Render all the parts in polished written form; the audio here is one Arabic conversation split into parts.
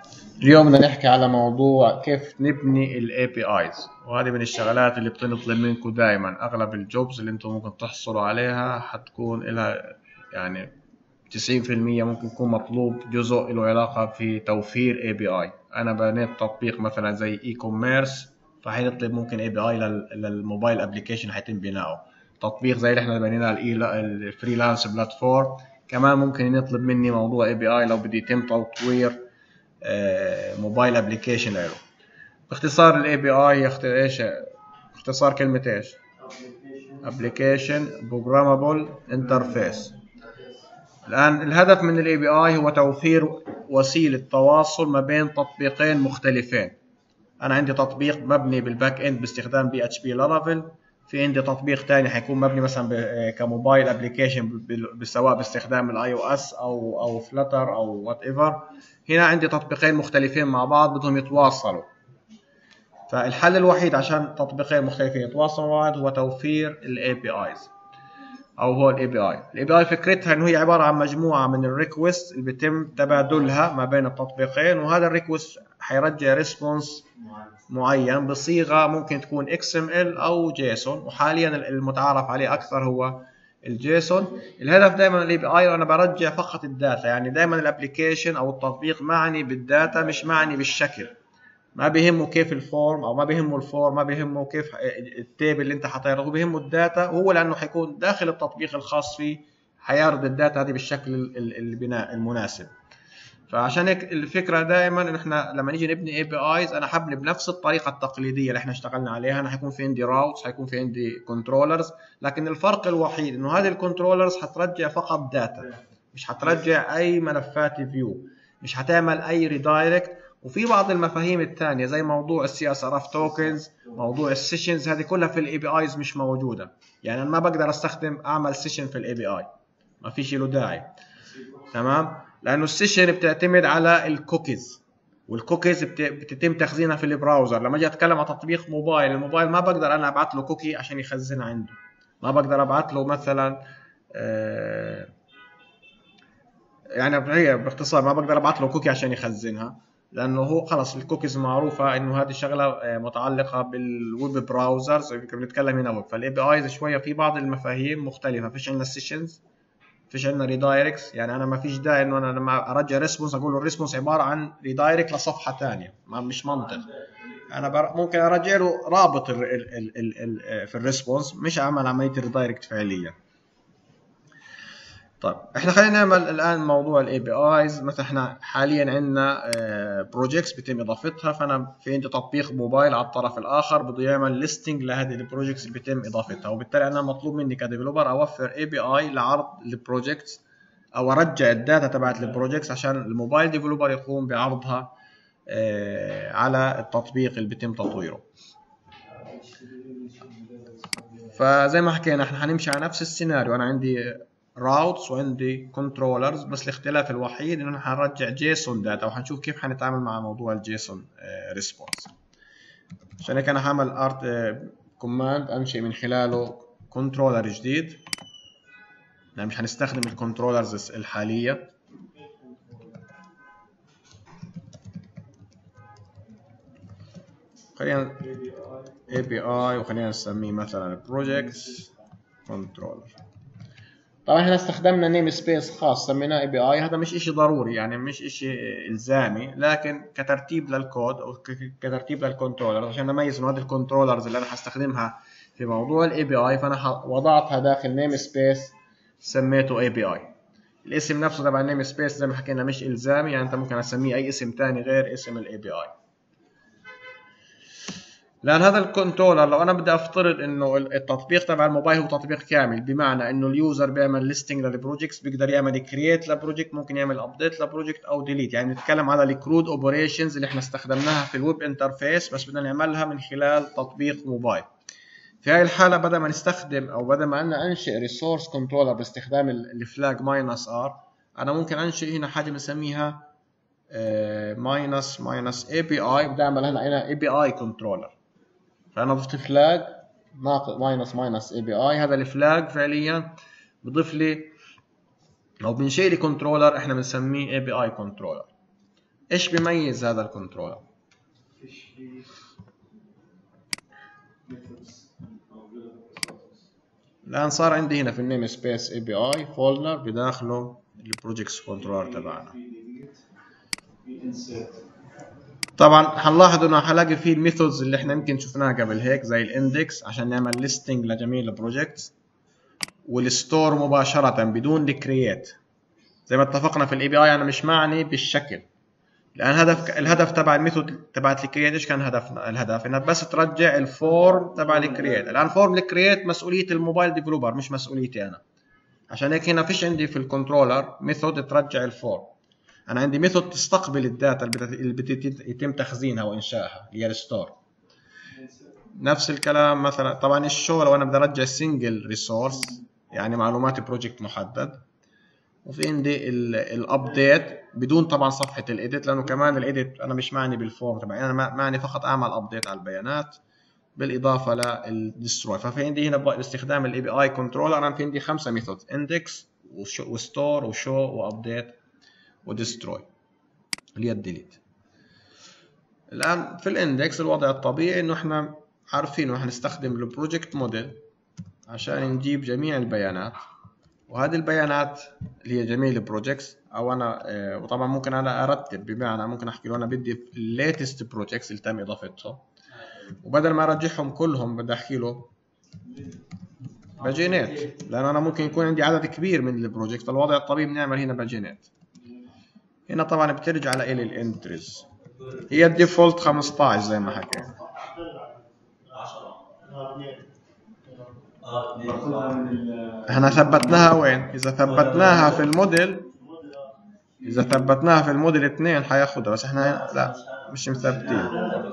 اليوم بدنا نحكي على موضوع كيف نبني ال APIs، وهذه من الشغلات اللي بتنطلب منكم دائما. أغلب الجوبز اللي انتم ممكن تحصلوا عليها حتكون لها يعني 90% ممكن يكون مطلوب جزء له علاقة في توفير API. أنا بنيت تطبيق مثلا زي اي كوميرس، فحيطلب ممكن API للموبايل ابلكيشن حيتم بناؤه. تطبيق زي اللي احنا بنيناه الفريلانس بلاتفورم كمان ممكن يطلب مني موضوع API لو بدي يتم تطوير موبايل ابلكيشن له. باختصار الاي بي اي ايش اختصار كلمة ايش؟ ابلكيشن بروجرامابل انترفيس. الان الهدف من الاي بي اي هو توفير وسيلة تواصل ما بين تطبيقين مختلفين. انا عندي تطبيق مبني بالباك اند باستخدام بي اتش بي لارافيل، في عندي تطبيق ثاني حيكون مبني مثلا كموبايل ابلكيشن سواء باستخدام الاي او اس او فلتر او وات ايفر. هنا عندي تطبيقين مختلفين مع بعض بدهم يتواصلوا، فالحل الوحيد عشان تطبيقين مختلفين يتواصلوا مع بعض هو توفير الاي بي ايز، او هو الاي بي اي. الاي بي اي فكرتها انه هي عباره عن مجموعه من الريكوست اللي بيتم تبادلها ما بين التطبيقين، وهذا الريكوست حيرجع ريسبونس معين بصيغه ممكن تكون XML او جيسون، وحاليا المتعارف عليه اكثر هو الجيسون. الهدف دائما الاي بي اي وانا برجع فقط الداتا، يعني دائما الابلكيشن او التطبيق معني بالداتا مش معني بالشكل. ما بيهمه كيف الفورم او ما بيهمه الفورم، ما بيهمه كيف التيبل اللي انت حاطينه، هو بيهمه الداتا، وهو لانه حيكون داخل التطبيق الخاص فيه حيعرض الداتا هذه بالشكل البناء المناسب. فعشان هيك الفكره دائما ان احنا لما نيجي نبني اي بي ايز انا حبني بنفس الطريقه التقليديه اللي احنا اشتغلنا عليها. انا حيكون في عندي راوتس، حيكون في عندي كنترولرز، لكن الفرق الوحيد انه هذه الكنترولرز حترجع فقط داتا، مش حترجع اي ملفات فيو، مش حتعمل اي ريدايركت. وفي بعض المفاهيم الثانيه زي موضوع السي اس ار اف توكنز، موضوع السيشنز، هذه كلها في الاي بي ايز مش موجوده. يعني انا ما بقدر استخدم اعمل سيشن في الاي بي اي، ما فيش له داعي. تمام، لانه السيشن بتعتمد على الكوكيز، والكوكيز بتتم تخزينها في البراوزر. لما اجي اتكلم عن تطبيق موبايل، الموبايل ما بقدر انا ابعث له كوكي عشان يخزنها عنده. ما بقدر ابعث له مثلا يعني هي باختصار ما بقدر ابعث له كوكي عشان يخزنها، لانه هو خلص الكوكيز معروفه انه هذه شغله متعلقه بالويب براوزرز. بنتكلم هنا ويب، فالاي بي ايز شويه في بعض المفاهيم مختلفه. فيش عندنا السيشنز، فيش عندنا ريدايركتس، يعني انا ما فيش داعي انه انا لما ارجع ريسبونس اقول له الريسبونس عباره عن ريدايركت لصفحه ثانيه، ما مش منطق. انا ممكن ارجع له رابط في الريسبونس، مش اعمل عمليه الريدايركت فعليا. طيب احنا خلينا نعمل الان موضوع الاي بي ايز. مثلا احنا حاليا عندنا بروجيكتس بيتم اضافتها، فانا في عندي تطبيق موبايل على الطرف الاخر بده يعمل ليستنج لهذه البروجيكتس اللي بيتم اضافتها، وبالتالي انا مطلوب مني كديفلوبر اوفر اي بي اي لعرض البروجيكتس او ارجع الداتا تبعت البروجيكتس عشان الموبايل ديفلوبر يقوم بعرضها على التطبيق اللي بيتم تطويره. فزي ما حكينا احنا هنمشي على نفس السيناريو. انا عندي راوتس وعندي كنترولرز، بس الاختلاف الوحيد انه احنا هنرجع جيسون داتا، وهنشوف كيف حنتعامل مع موضوع الجيسون ريسبونس. عشان هيك انا هعمل ارت كوماند انشئ من خلاله كنترولر جديد. يعني مش هنستخدم الكنترولرز الحاليه. خلينا API وخلينا نسميه مثلا projects controller. طبعا احنا استخدمنا نيم سبيس خاص سميناه اي بي اي. هذا مش اشي ضروري، يعني مش اشي الزامي، لكن كترتيب للكود او كترتيب للكنترولر عشان نميز انه هذه الكنترولرز اللي انا هستخدمها في موضوع الاي بي اي، فانا وضعتها داخل نيم سبيس سميته اي بي اي. الاسم نفسه تبع النيم سبيس زي ما حكينا مش الزامي، يعني انت ممكن اسميه اي اسم ثاني غير اسم الاي بي اي. لان هذا الكنترولر لو انا بدي افترض انه التطبيق تبع الموبايل هو تطبيق كامل، بمعنى انه اليوزر بيعمل ليستنج للبروجكتس، بيقدر يعمل كرييت لبروجكت، ممكن يعمل ابديت لبروجكت او ديليت. يعني نتكلم على الكرود اوبريشنز اللي احنا استخدمناها في الويب انترفيس بس بدنا نعملها من خلال تطبيق موبايل. في هاي الحاله بدل ما نستخدم او بدل ما انا انشئ ريسورس كنترولر باستخدام الفلاج -r، انا ممكن انشئ هنا حاجه بنسميها ماينس اي بي اي. بدي اعمل هنا اي بي اي كنترولر. فانا ضفت فلاج ماينس اي بي اي. هذا الفلاج فعليا بضيف لي او بنشئ لي كنترولر احنا بنسميه اي بي اي كنترولر. ايش بيميز هذا الكنترولر؟ الان صار عندي هنا في النيم سبيس اي بي اي فولدر بداخله البروجكتس كنترولر تبعنا. طبعا هنلاحظ انه هلاقي فيه الميثودز اللي احنا يمكن شفناها قبل هيك زي الاندكس عشان نعمل ليستنج لجميع البروجكتس، والستور مباشره بدون الكرييت. زي ما اتفقنا في الاي بي اي انا مش معني بالشكل، لان الهدف تبع الميثود تبعت الكرييت ايش كان هدفنا؟ الهدف انها بس ترجع الفورم تبع الكرييت. الان فورم الكرييت مسؤوليه الموبايل ديفلوبر مش مسؤوليتي انا، عشان هيك هنا فيش عندي في الكنترولر ميثود ترجع الفورم. انا عندي ميثود تستقبل الداتا اللي يتم تخزينها وانشائها هي الستور. نفس الكلام مثلا طبعا الشو لو انا بدي ارجع سنجل ريسورس يعني معلومات بروجكت محدد. وفي عندي الابديت بدون طبعا صفحه الايديت، لانه كمان الايديت انا مش معني بالفورم تبعي، انا معني فقط اعمل ابديت على البيانات بالاضافه للدستروي. ففي عندي هنا باستخدام الاي بي اي كنترولر انا في عندي 5 ميثودز: اندكس وستور وشو وابديت ودستروي اللي هي الديليت. الان في الاندكس الوضع الطبيعي انه احنا عارفين انه هنستخدم البروجكت موديل عشان نجيب جميع البيانات، وهذه البيانات اللي هي جميع البروجكتس او انا وطبعا ممكن انا ارتب، بمعنى ممكن احكي له انا بدي الليتست بروجكتس اللي تم اضافتهم، وبدل ما ارجعهم كلهم بدي احكي له باجينات، لان انا ممكن يكون عندي عدد كبير من البروجكت. فالوضع الطبيعي بنعمل هنا باجينات. هنا طبعا بترجع لإلي الانتريز هي الديفولت 15 زي ما حكينا. احنا ثبتناها وين؟ اذا ثبتناها في الموديل، اذا ثبتناها في الموديل 2 حياخدها، بس احنا لا مش مثبتين.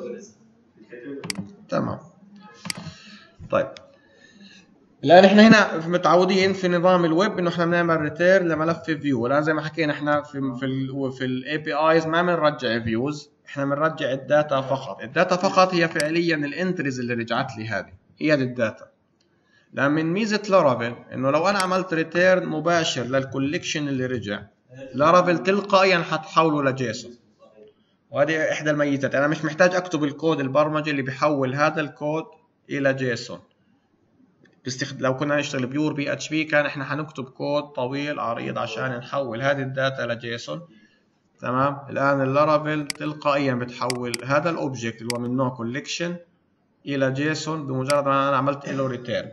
تمام. طيب الان احنا هنا متعودين في نظام الويب انه احنا بنعمل ريتيرن لملف فيو، والان زي ما حكينا احنا في الاي بي ايز ما بنرجع فيوز، احنا بنرجع الداتا فقط. الداتا فقط هي فعليا الانتريز اللي رجعت لي، هذه هي الداتا. لان من ميزه لارافيل انه لو انا عملت ريتيرن مباشر للكوليكشن اللي رجع، لارافيل تلقائيا حتحوله لجيسون، وهذه احدى الميزات. انا مش محتاج اكتب الكود البرمجي اللي بيحول هذا الكود الى جيسون. لو كنا نشتغل بيور بي اتش بي كان احنا هنكتب كود طويل عريض عشان نحول هذه الداتا لجيسون. تمام. الان اللارافيل تلقائيا بتحول هذا الاوبجكت اللي هو من نوع كوليكشن الى جيسون بمجرد ما انا عملت له ريتيرن.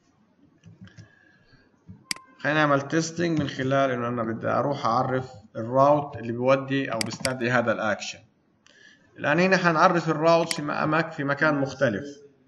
خلينا نعمل تيستنج من خلال انه انا بدي اروح اعرف الراوت اللي بيودي او بيستدعي هذا الاكشن. الان هنا حنعرف الراوت في مكان مختلف.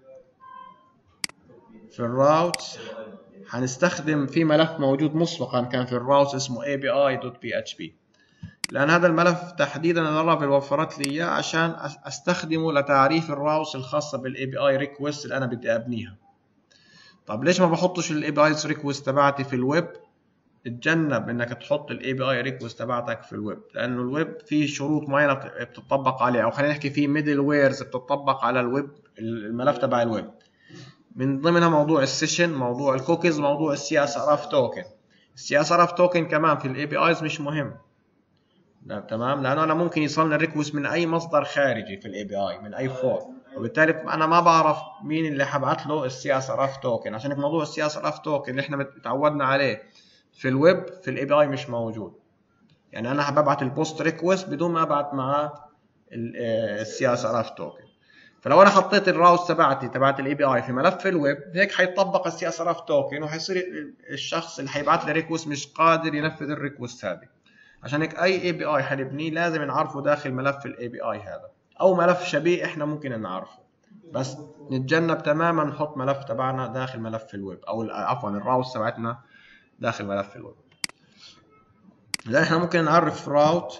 في الراوت حنستخدم في ملف موجود مسبقا كان في الراوت اسمه api.php، لان هذا الملف تحديدا لارافيل وفرت لي اياه عشان استخدمه لتعريف الراوتس الخاصه بالاي بي اي ريكوست اللي انا بدي ابنيها. طب ليش ما بحطش الاي بي اي ريكوست تبعتي في الويب؟ اتجنب انك تحط الاي بي اي ريكوست تبعتك في الويب، لانه الويب فيه شروط معينه بتطبق عليه، او خلينا نحكي فيه ميدل ويرز بتطبق على الويب، الملف تبع الويب. من ضمنها موضوع السيشن، موضوع الكوكيز، موضوع السي اس ار اف توكن. السي اس ار اف توكن كمان في الاي بي ايز مش مهم. تمام. لانه انا ممكن يصلني الريكوست من اي مصدر خارجي في الاي بي اي، من اي فورم، وبالتالي انا ما بعرف مين اللي حبعت له السي اس ار اف توكن. عشان موضوع السي اس ار اف توكن اللي احنا تعودنا عليه في الويب في الاي بي اي مش موجود. يعني انا ببعت البوست ريكوست بدون ما ابعت معاه السي اس ار اف توكن. فلو انا حطيت الراوت تبعت الاي بي اي في ملف الويب، هيك حيطبق السي اس ار اف توكن، وحيصير الشخص اللي حيبعت لي ريكوست مش قادر ينفذ الريكوست هذه. عشان هيك اي بي اي حنبنيه لازم نعرفه داخل ملف الاي بي اي هذا، او ملف شبيه احنا ممكن نعرفه، بس نتجنب تماما نحط ملف تبعنا داخل ملف الويب، او عفوا الراوت تبعتنا داخل ملف الويب. لان احنا ممكن نعرف راوت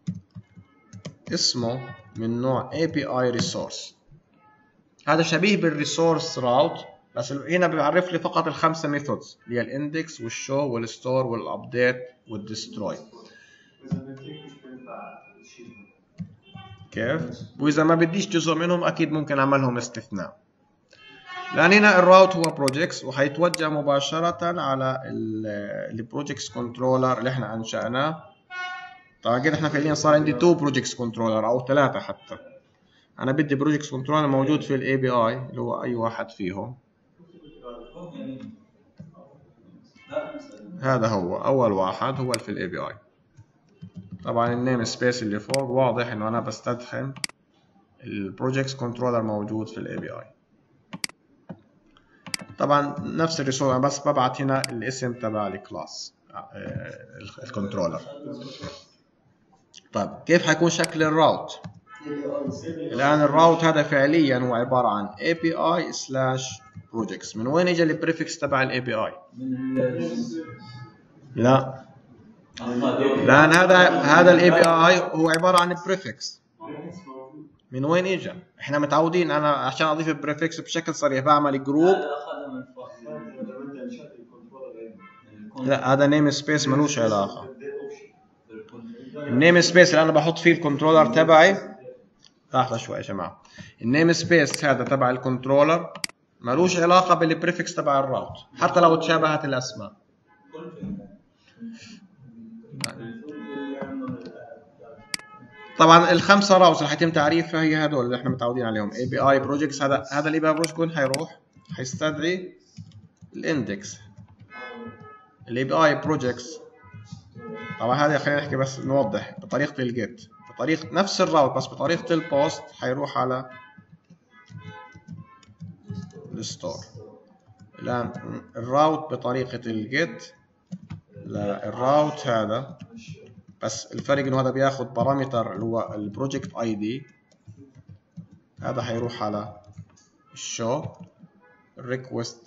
اسمه من نوع API resource، هذا شبيه بالريسورس راوت، بس هنا بيعرف لي فقط الخمسه ميثودز اللي هي الاندكس والشو والستور والابديت والدستروي. كيف؟ واذا ما بديش جزء منهم اكيد ممكن اعملهم استثناء. لان هنا الراوت هو بروجكتس، وحيتوجه مباشره على البروجكتس كنترولر اللي احنا انشأناه طبعا كده احنا فعليا صار عندي 2 بروجكتس كنترولر او 3 حتى. انا بدي بروجكتس كنترولر موجود في الاي بي اي اللي هو اي واحد فيهم. هذا هو اول واحد هو في الاي بي اي. طبعا النيم سبيس اللي فوق واضح انه انا بستدخل البروجكتس كنترولر موجود في الاي بي اي. طبعا نفس الريسورس، انا بس ببعت هنا الاسم تبع الكلاس الكنترولر. طيب كيف حيكون شكل الراوت؟ الان الراوت هذا فعليا هو عباره عن API/projects. من وين اجى البريفكس تبع الاي بي اي؟ لا، لان هذا الاي بي اي هو عباره عن بريفكس. من وين اجى؟ احنا متعودين انا عشان اضيف البريفكس بشكل صريح بعمل جروب. لا، هذا نيم سبيس ملوش علاقه. النيم سبيس اللي انا بحط فيه الكنترولر تبعي، لحظه شوي يا جماعه، النيم سبيس هذا تبع الكنترولر ملوش علاقه بالبريفكس تبع الراوت حتى لو تشابهت الاسماء. طبعا الخمسه راوتس اللي حيتم تعريفها هي هدول اللي احنا متعودين عليهم. اي بي اي بروجكتس، هذا الاي بي اي بروجكت وين حيروح؟ حيستدعي الاندكس. الاي بي اي بروجكتس طبعا هذه خلينا نحكي بس نوضح بطريقه الجيت، بطريقه نفس الراوت بس بطريقه البوست حيروح على الستور. الان الراوت بطريقه الجيت للراوت هذا، بس الفرق انه هذا بياخذ بارامتر اللي هو البروجكت اي دي. هذا حيروح على الشو الريكوست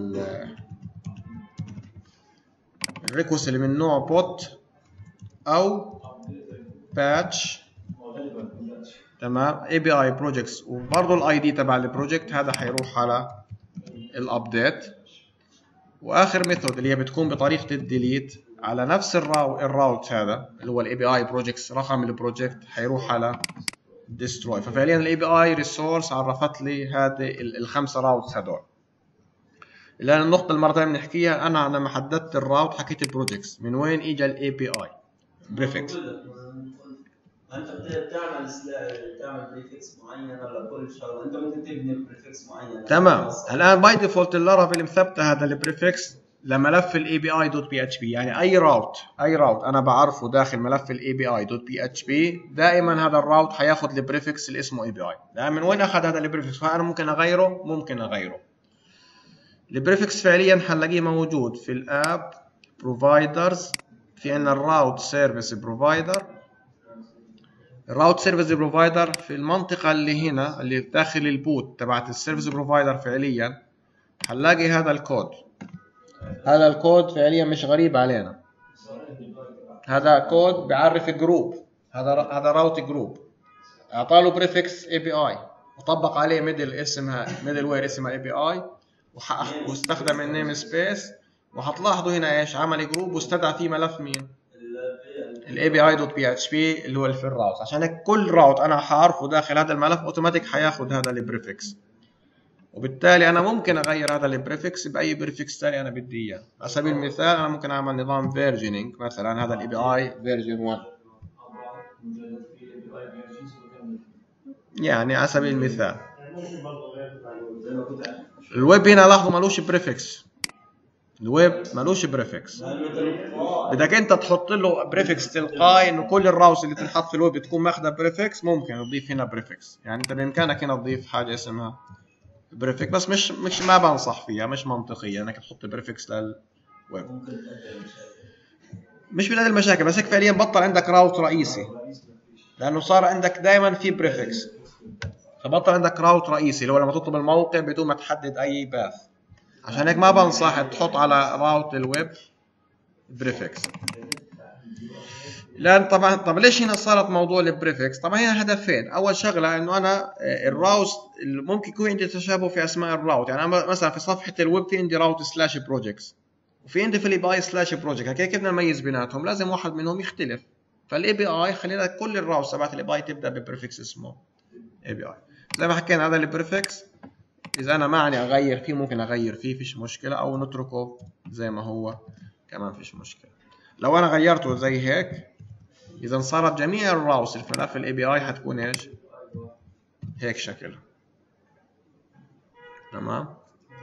اللي من نوع بوت او باتش. تمام، اي بي اي بروجكتس وبرضه الاي دي تبع البروجكت. هذا حيروح على الابديت. واخر ميثود اللي هي بتكون بطريقه الديليت على نفس الراوت هذا اللي هو الاي بي اي بروجكتس رقم البروجكت حيروح على ديستروي. ففعليا الاي بي اي ريسورس عرفت لي هذه الخمسه راوتس هذول. الان النقطه اللي مره ثانيه بنحكيها، انا لما حددت الراوت حكيت البروجكتس. من وين اجى الاي بي اي بريفكس؟ انت بتعمل بريفكس معين لكل شغله، انت ممكن تبني بريفكس معين. تمام. الان باي ديفولت اللارافيل مثبته هذا البريفكس لملف الاي بي اي دوت بي اتش بي. يعني اي راوت انا بعرفه داخل ملف الاي بي اي دوت بي اتش بي دائما هذا الراوت حياخذ البريفكس اللي اسمه اي بي اي. الان من وين اخذ هذا البريفكس؟ فانا ممكن اغيره. البريفكس فعليا حنلاقيه موجود في الاب بروفايدرز. في عندنا الراوت سيرفيس بروفايدر. الراوت سيرفيس بروفايدر في المنطقه اللي هنا اللي داخل البوت تبعت السيرفيس بروفايدر فعليا حنلاقي هذا الكود. هذا الكود فعليا مش غريب علينا. هذا كود بيعرف جروب. هذا راوت جروب اعطاله بريفكس اي بي اي وطبق عليه ميدل وير اسمها اي بي اي واستخدم النيم سبيس. وهتلاحظوا هنا ايش عمل جروب واستدعى فيه ملف مين؟ الاي بي اي دوت بي اتش بي اللي هو في الراوت. عشان هيك كل راوت انا حعرفه داخل هذا الملف اوتوماتيك حياخذ هذا البريفكس. وبالتالي انا ممكن اغير هذا البريفكس باي بريفكس ثاني انا بدي اياه. على سبيل المثال انا ممكن اعمل نظام فيرجنينج مثلا هذا الاي بي اي فيرجن 1. يعني على سبيل المثال الويب هنا لاحظوا مالوش بريفكس. الويب مالوش بريفكس. بدك انت تحط له بريفكس تلقائي انه كل الراوس اللي تنحط في الويب تكون ماخذه بريفكس. ممكن تضيف هنا بريفكس. يعني انت بامكانك هنا تضيف حاجه اسمها بريفكس بس مش ما بنصح فيها، مش منطقيه انك تحط بريفكس للويب. مش بتقلل المشاكل بس هيك فعليا بطل عندك راوت رئيسي لانه صار عندك دائما في بريفكس. فبطل عندك راوت رئيسي اللي هو لما تطلب الموقع بدون ما تحدد اي باث. عشان هيك ما بنصح تحط على راوت الويب بريفكس. لان طبعا ليش هنا صارت موضوع البريفكس؟ طبعا هنا هدفين. اول شغله انه انا الراوت ممكن يكون عندي تشابه في اسماء الراوت. يعني انا مثلا في صفحه الويب في عندي راوت سلاش بروجكتس وفي عندي في الاي بي اي سلاش بروجكت. كيف بدنا نميز بيناتهم؟ لازم واحد منهم يختلف. فالاي بي اي خلينا كل الراوتس تبعت الاي بي اي تبدا ببريفكس اسمه اي بي اي. زي ما حكينا هذا البريفكس اذا انا معني اغير فيه ممكن اغير فيه فيش مشكله او نتركه زي ما هو كمان فيش مشكله. لو انا غيرته زي هيك اذا صارت جميع الراوتس في ملف الاي بي اي حتكون ايش؟ هيك شكلها. تمام.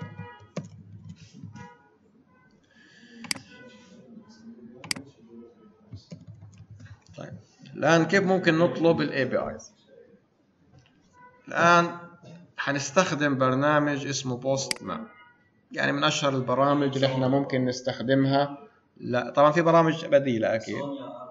طيب الان كيف ممكن نطلب الاي بي ايز؟ الان حنستخدم برنامج اسمه بوست مان، يعني من اشهر البرامج اللي احنا ممكن نستخدمها. لا طبعا في برامج بديلة اكيد.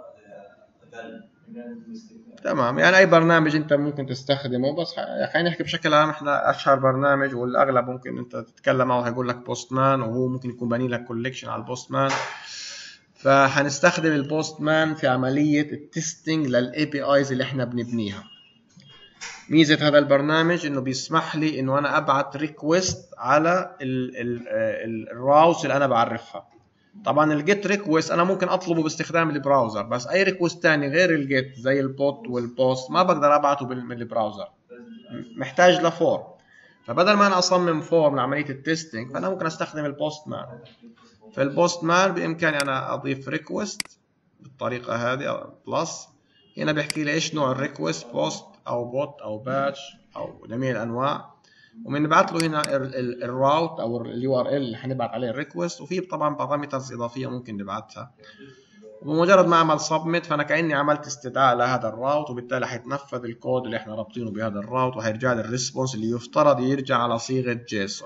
تمام، يعني اي برنامج انت ممكن تستخدمه، بس خلينا نحكي بشكل عام. احنا اشهر برنامج والاغلب ممكن انت تتكلم معه هيقول لك بوست مان، وهو ممكن يكون بني لك كوليكشن على البوست مان. فهنستخدم البوست مان في عملية التستنج للاي بي ايز اللي احنا بنبنيها. ميزة هذا البرنامج انه بيسمح لي انه انا ابعت ريكوست على الراوتس اللي انا بعرفها. طبعا الجيت ريكوست انا ممكن اطلبه باستخدام البراوزر، بس اي ريكوست ثاني غير الجيت زي البوت والبوست ما بقدر ابعته من البراوزر، محتاج لفورم. فبدل ما انا اصمم فورم لعمليه التستنج، فانا ممكن استخدم البوست مان. في البوست مان بامكاني انا اضيف ريكوست بالطريقه هذه بلس. هنا بيحكي لي ايش نوع الريكوست، بوست او بوت او باتش او جميع الانواع، وبنبعت له هنا الراوت او اليو ار ال اللي حنبعت عليه الريكوست، وفي طبعا بارامترز اضافيه ممكن نبعتها. وبمجرد ما اعمل سبميت فانا كاني عملت استدعاء لهذا الراوت، وبالتالي حيتنفذ الكود اللي احنا رابطينه بهذا الراوت، وهيرجع لي الريسبونس اللي يفترض يرجع على صيغه جيسون.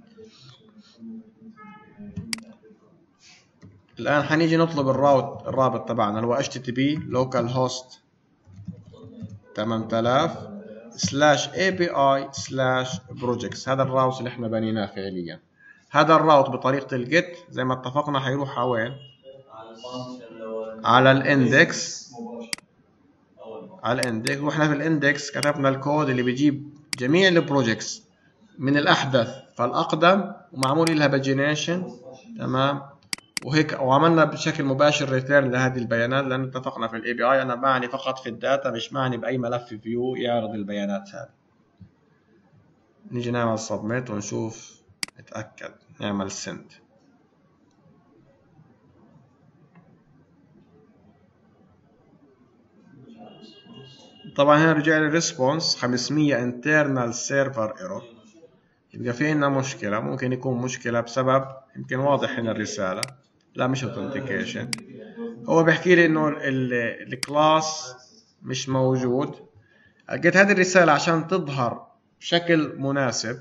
الان حنيجي نطلب الرابط تبعنا اللي هو HTTP localhost 8000/API/projects. هذا الراوت اللي احنا بنيناه فعليا. هذا الراوت بطريقه الجيت زي ما اتفقنا حيروح وين؟ على الاندكس. واحنا في الاندكس كتبنا الكود اللي بيجيب جميع البروجكتس من الاحدث فالاقدم، ومعمول لها باجينيشن. تمام. وهيك وعملنا بشكل مباشر ريتيرن لهذه البيانات، لان اتفقنا في الاي بي اي انا معني فقط في الداتا، مش معني باي ملف فيو يعرض البيانات هذه. نيجي نعمل سبميت ونشوف، نتاكد، نعمل سند. طبعا هنا رجع لي ريسبونس 500 internal server error. يبقى في عندنا مشكلة، ممكن يكون مشكلة بسبب، يمكن واضح هنا الرسالة، لا مش authentication. هو بيحكي لي انه الكلاس مش موجود. لقيت هذه الرسالة عشان تظهر بشكل مناسب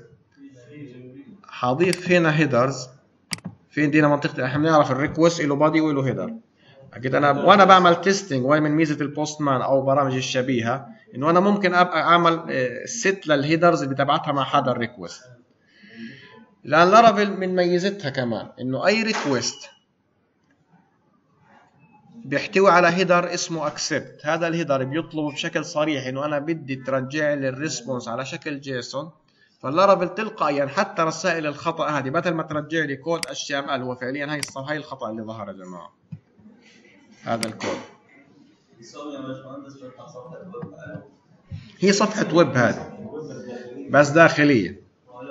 حضيف هنا هيدرز. في عندنا منطقة احنا بنعرف الريكوست له بادي وله هيدر. لقيت انا وانا بعمل تيستنج، وين من ميزة البوست مان او برامج الشبيهة، انه انا ممكن ابقى اعمل ست للهيدرز اللي تبعتها مع هذا الريكوست. لان لارافيل من ميزتها كمان انه اي ريكوست بيحتوي على هيدر اسمه اكسبت. هذا الهيدر بيطلب بشكل صريح انه انا بدي ترجع لي الريسبونس على شكل جيسون. فاللارافيل تلقائيا حتى رسائل الخطا هذه بدل ما ترجع لي كود HTML، هو فعليا هاي الخطا اللي ظهر يا جماعه. هذا الكود هي صفحه ويب هذه بس داخليه.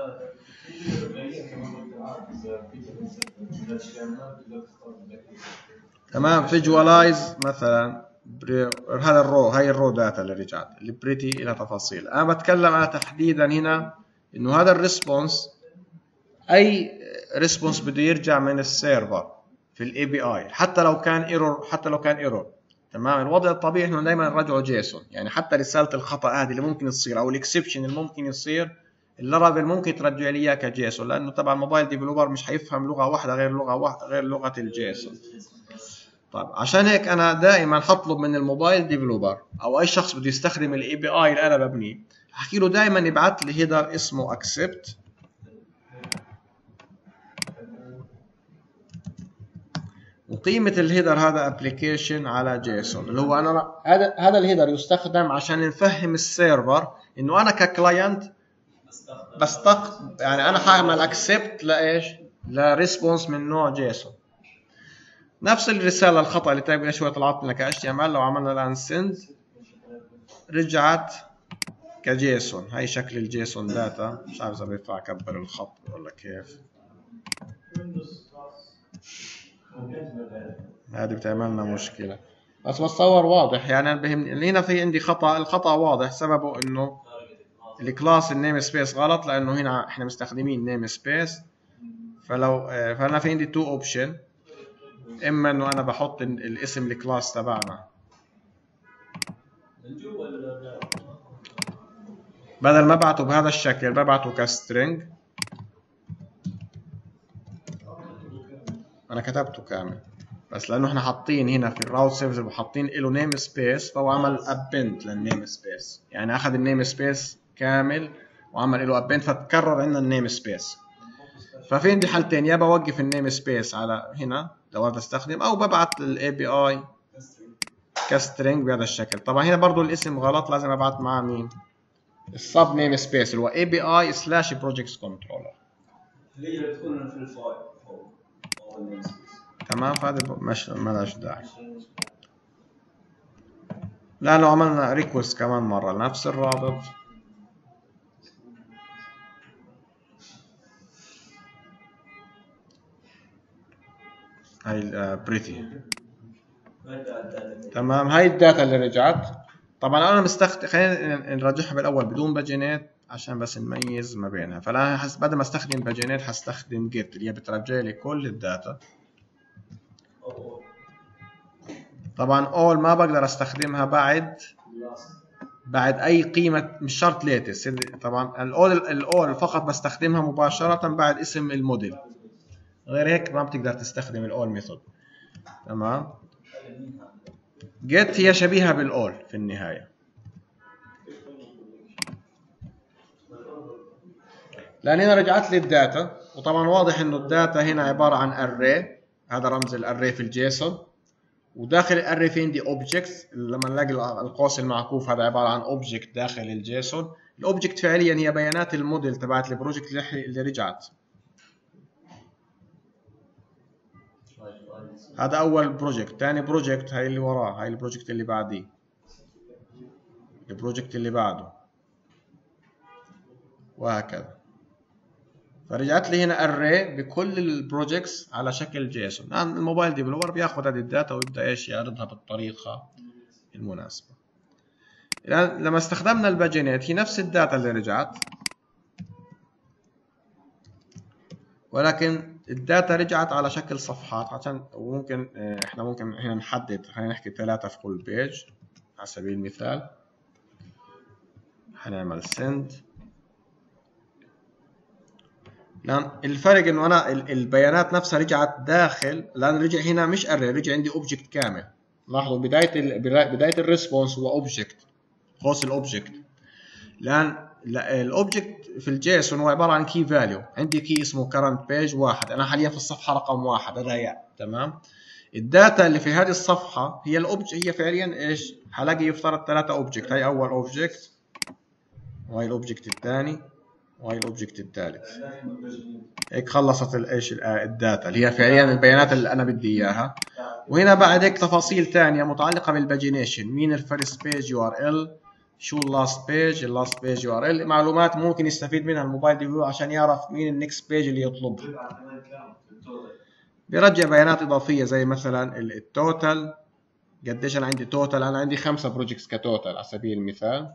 تمام. فيجوالايز مثلا هذا هاي الرو داتا اللي رجعت البريتي الى تفاصيل. انا بتكلم على تحديدا هنا انه هذا الريسبونس، اي ريسبونس بده يرجع من السيرفر في الاي بي اي، حتى لو كان ايرور. تمام. الوضع الطبيعي انه دائما نرجعه جيسون، يعني حتى رساله الخطا هذه اللي ممكن تصير او الاكسبشن اللي ممكن يصير، اللارافيل ممكن ترجع لي اياه كجيسون، لانه طبعا الموبايل ديفلوبر مش حيفهم لغه واحده غير لغه الجيسون. طيب عشان هيك انا دائما حطلب من الموبايل ديفلوبر او اي شخص بده يستخدم الاي بي اي اللي انا ببنيه، احكي له دائما يبعث لي هيدر اسمه اكسبت، وقيمه الهيدر هذا ابلكيشن على جيسون، اللي هو انا هذا الهيدر يستخدم عشان نفهم السيرفر انه انا ككلاينت يعني انا حاعمل اكسبت لايش؟ لريسبونس من نوع جيسون. نفس الرساله الخطا اللي قبل شوي طلعت لنا ك HTML، لو عملنا الان سند رجعت كجيسون. هاي شكل الجيسون داتا. مش عارف اذا بينفع اكبر الخط ولا كيف. هذه بتعمل لنا مشكله. بس بتصور واضح يعني. أنا بهمني هنا في عندي خطأ، الخطأ واضح سببه انه الكلاس النيم سبيس غلط، لانه هنا احنا مستخدمين نيم سبيس. فلو فانا في عندي تو اوبشن، اما انه انا بحط الاسم الكلاس تبعنا بدل ما ابعته بهذا الشكل ببعته كسترينج. انا كتبته كامل بس لانه احنا حاطين هنا في الراوت سيرفيس حاطين له نيم سبيس، فهو عمل ابند للنيم سبيس، يعني اخذ النيم سبيس كامل وعمل له ابند، فتكرر عندنا النيم سبيس. ففي عندي حالتين، يا بوقف النيم سبيس على هنا لو انا بستخدم، او ببعت الاي بي اي كسترينج بهذا الشكل. طبعا هنا برضو الاسم غلط، لازم ابعت معاه مين؟ السب نيم سبيس اللي هو اي بي اي سلاش بروجكت كنترولر. هي بتكون في الفايل فوق او النيم سبيس. تمام، فهذا مش مالهاش داعي. لا لو عملنا ريكوست كمان مرة نفس الرابط، هاي بريتي. تمام، هاي الداتا اللي رجعت. طبعا انا مستخدم، خلينا نرجعها بالاول بدون باجينات عشان بس نميز ما بينها. فانا بدل ما استخدم باجينات حستخدم جيت اللي هي بترجع لي كل الداتا. طبعا اول ما بقدر استخدمها بعد اي قيمه، مش شرط ليتس. طبعا الاول فقط بستخدمها مباشره بعد اسم الموديل، غير هيك ما بتقدر تستخدم الاول ميثود. تمام، جيت هي شبيهه بالاول في النهايه، لان هنا رجعت لي الداتا. وطبعا واضح انه الداتا هنا عباره عن اري، هذا رمز الاري في الجيسون، وداخل الاري في عندي اوبجكتس. لما نلاقي القوس المعكوف هذا عباره عن اوبجكت داخل الجيسون. الاوبجكت فعليا هي بيانات الموديل تبعت البروجكت اللي رجعت. هذا اول بروجكت. ثاني بروجكت هاي اللي وراه، هاي البروجكت اللي بعديه، البروجكت اللي بعده، وهكذا. فرجعت لي هنا اري بكل البروجكتس على شكل جيسون. الان الموبايل ديفلوبر بياخذ هذه الداتا ويبدا ايش يعرضها بالطريقه المناسبه. الان لما استخدمنا الباجينات هي نفس الداتا اللي رجعت، ولكن الداتا رجعت على شكل صفحات. عشان وممكن احنا ممكن هنا نحدد، خلينا نحكي 3 في كل بيج على سبيل المثال. هنعمل send. لان الفرق انه انا البيانات نفسها رجعت داخل، لان رجع هنا مش اري، رجع عندي اوبجكت كامل. لاحظوا بدايه الريسبونس هو اوبجكت، قوس الاوبجكت. لان الاوبجكت في الجيسون هو عباره عن كي فاليو. عندي كي اسمه current page 1، انا حاليا في الصفحه رقم 1، هذا هي. تمام، الداتا اللي في هذه الصفحه هي الاوبجكت، هي فعليا ايش؟ هلاقي يفترض 3 اوبجكت. هاي اول اوبجكت، وهي الاوبجكت الثاني، وهي الاوبجكت الثالث. هيك خلصت ايش الداتا اللي هي فعليا البيانات اللي انا بدي اياها. وهنا بعد هيك تفاصيل ثانيه متعلقه بالباجينيشن، مين الفيرست بيج يو ار ال، شو اللاست بيج، اللاست بيج يو ار ال. معلومات ممكن يستفيد منها الموبايل ديفلوبر عشان يعرف مين النكست بيج اللي يطلبها. بيرجع بيانات اضافيه زي مثلا التوتال، قديش انا عندي توتال. انا عندي 5 بروجكتس كتوتال على سبيل المثال،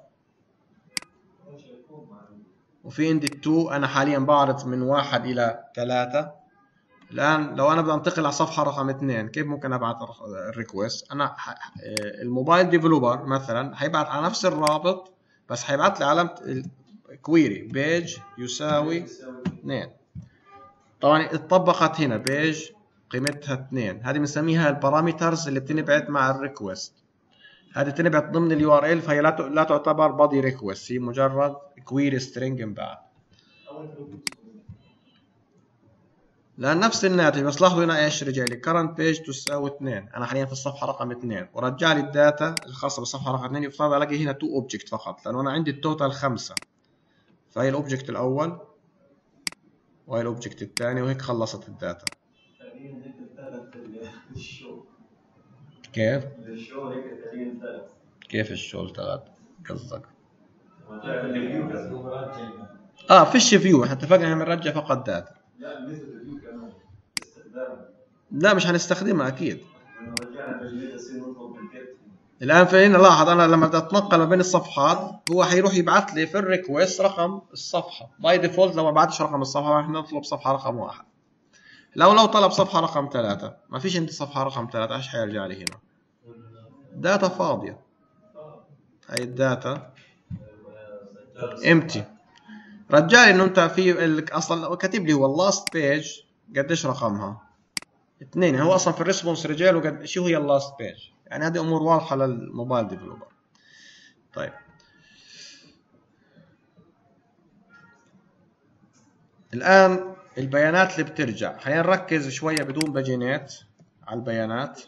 وفي عندي التو. انا حاليا بعرض من 1 إلى 3. الان لو انا بدي انتقل على صفحه رقم 2، كيف ممكن ابعث الريكوست؟ انا الموبايل ديفلوبر مثلا حيبعت على نفس الرابط، بس حيبعت لي علامه كويري بيج يساوي 2. طبعا اتطبقت هنا بيج قيمتها 2. هذه بنسميها البارامترز اللي بتنبعت مع الريكوست. هذه تنبعت ضمن اليو ار ال، فهي لا تعتبر بادي ريكوست، هي مجرد كويري سترينج انبعت. لان نفس الناتج. بس لاحظوا هنا ايش رجع لي؟ current page تساوي 2. انا حاليا في الصفحه رقم 2 ورجع لي الداتا الخاصه بالصفحه رقم 2. يفترض الاقي هنا 2 اوبجكت فقط، لانه انا عندي التوتال 5. فهي الاوبجكت الاول وهي الاوبجكت الثاني، وهيك خلصت الداتا. كيف؟ كيف الشو اشتغل قصدك؟ فيش فيو. احنا اتفقنا بنرجع فقط داتا. لا مش هنستخدمها اكيد. الان فهنا لاحظ انا لما بدي اتنقل ما بين الصفحات هو حيروح يبعث لي في الريكوست رقم الصفحه. باي ديفولت لو ما بعتش رقم الصفحه احنا نطلب صفحه رقم 1. لو طلب صفحه رقم 3 ما فيش عندي صفحه رقم 3، ايش حيرجع لي هنا؟ داتا فاضيه. هاي الداتا امتي. رجع لي انه انت في اصلا كاتب لي هو اللاست بيج قديش رقمها 2. هو اصلا في الريسبونس رجع له شو هي اللاست بيج. يعني هذه امور واضحه للموبايل ديفلوبر. طيب الآن البيانات اللي بترجع خلينا نركز شوية بدون باجينات على البيانات،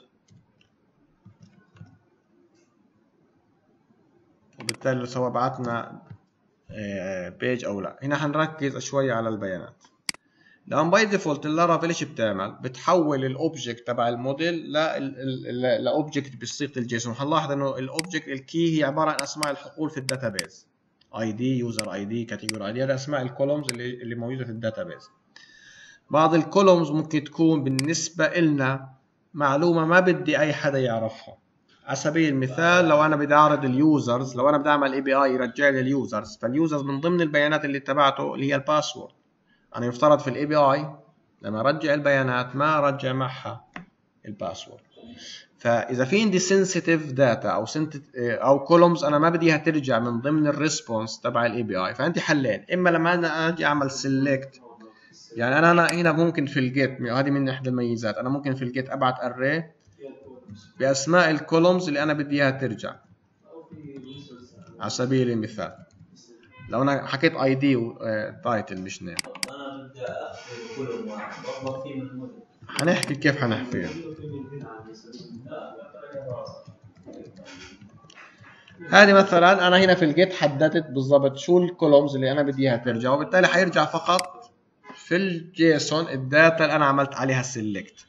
وبالتالي سواء بعتنا بيج أو لا. هنا حنركز شوية على البيانات. الآن باي ديفولت اللارافيل ايش بتعمل؟ بتحول الأوبجكت تبع الموديل لأوبجكت بصيغة الجيسون. حنلاحظ إنه الأوبجكت الكي هي عبارة عن أسماء الحقول في الداتابيز. اي دي، يوزر اي دي، كاتيجوري اي دي، هذه أسماء الكولومز اللي موجودة في الداتابيز. بعض الكولومز ممكن تكون بالنسبة إلنا معلومة ما بدي أي حدا يعرفها. على سبيل المثال لو أنا بدي أعرض اليوزرز، لو أنا بدي أعمل اي بي اي يرجع لي اليوزرز، فاليوزرز من ضمن البيانات اللي تبعته اللي هي الباسورد. أنا يفترض في الاي بي اي لما أرجع البيانات ما أرجع معها الباسورد. فإذا في عندي سنسيتيف داتا أو كولومز أنا ما بدي اياها ترجع من ضمن الريسبونس تبع الاي بي اي، فعندي حلين. إما لما أنا أجي أعمل سيلكت، يعني انا هنا ممكن في الجيت، هذه من احدى الميزات، انا ممكن في الجيت ابعت اري باسماء الكولومز اللي انا بدي اياها ترجع. على سبيل المثال لو انا حكيت اي دي وتايتل مش نيم، انا بدي اخذ كولوم واحد واطلب فيه من الموديل. حنحكي كيف حنحكي. هذه مثلا انا هنا في الجيت حددت بالضبط شو الكولومز اللي انا بدي اياها ترجع، وبالتالي حيرجع فقط في الجيسون الداتا اللي انا عملت عليها سيلكت.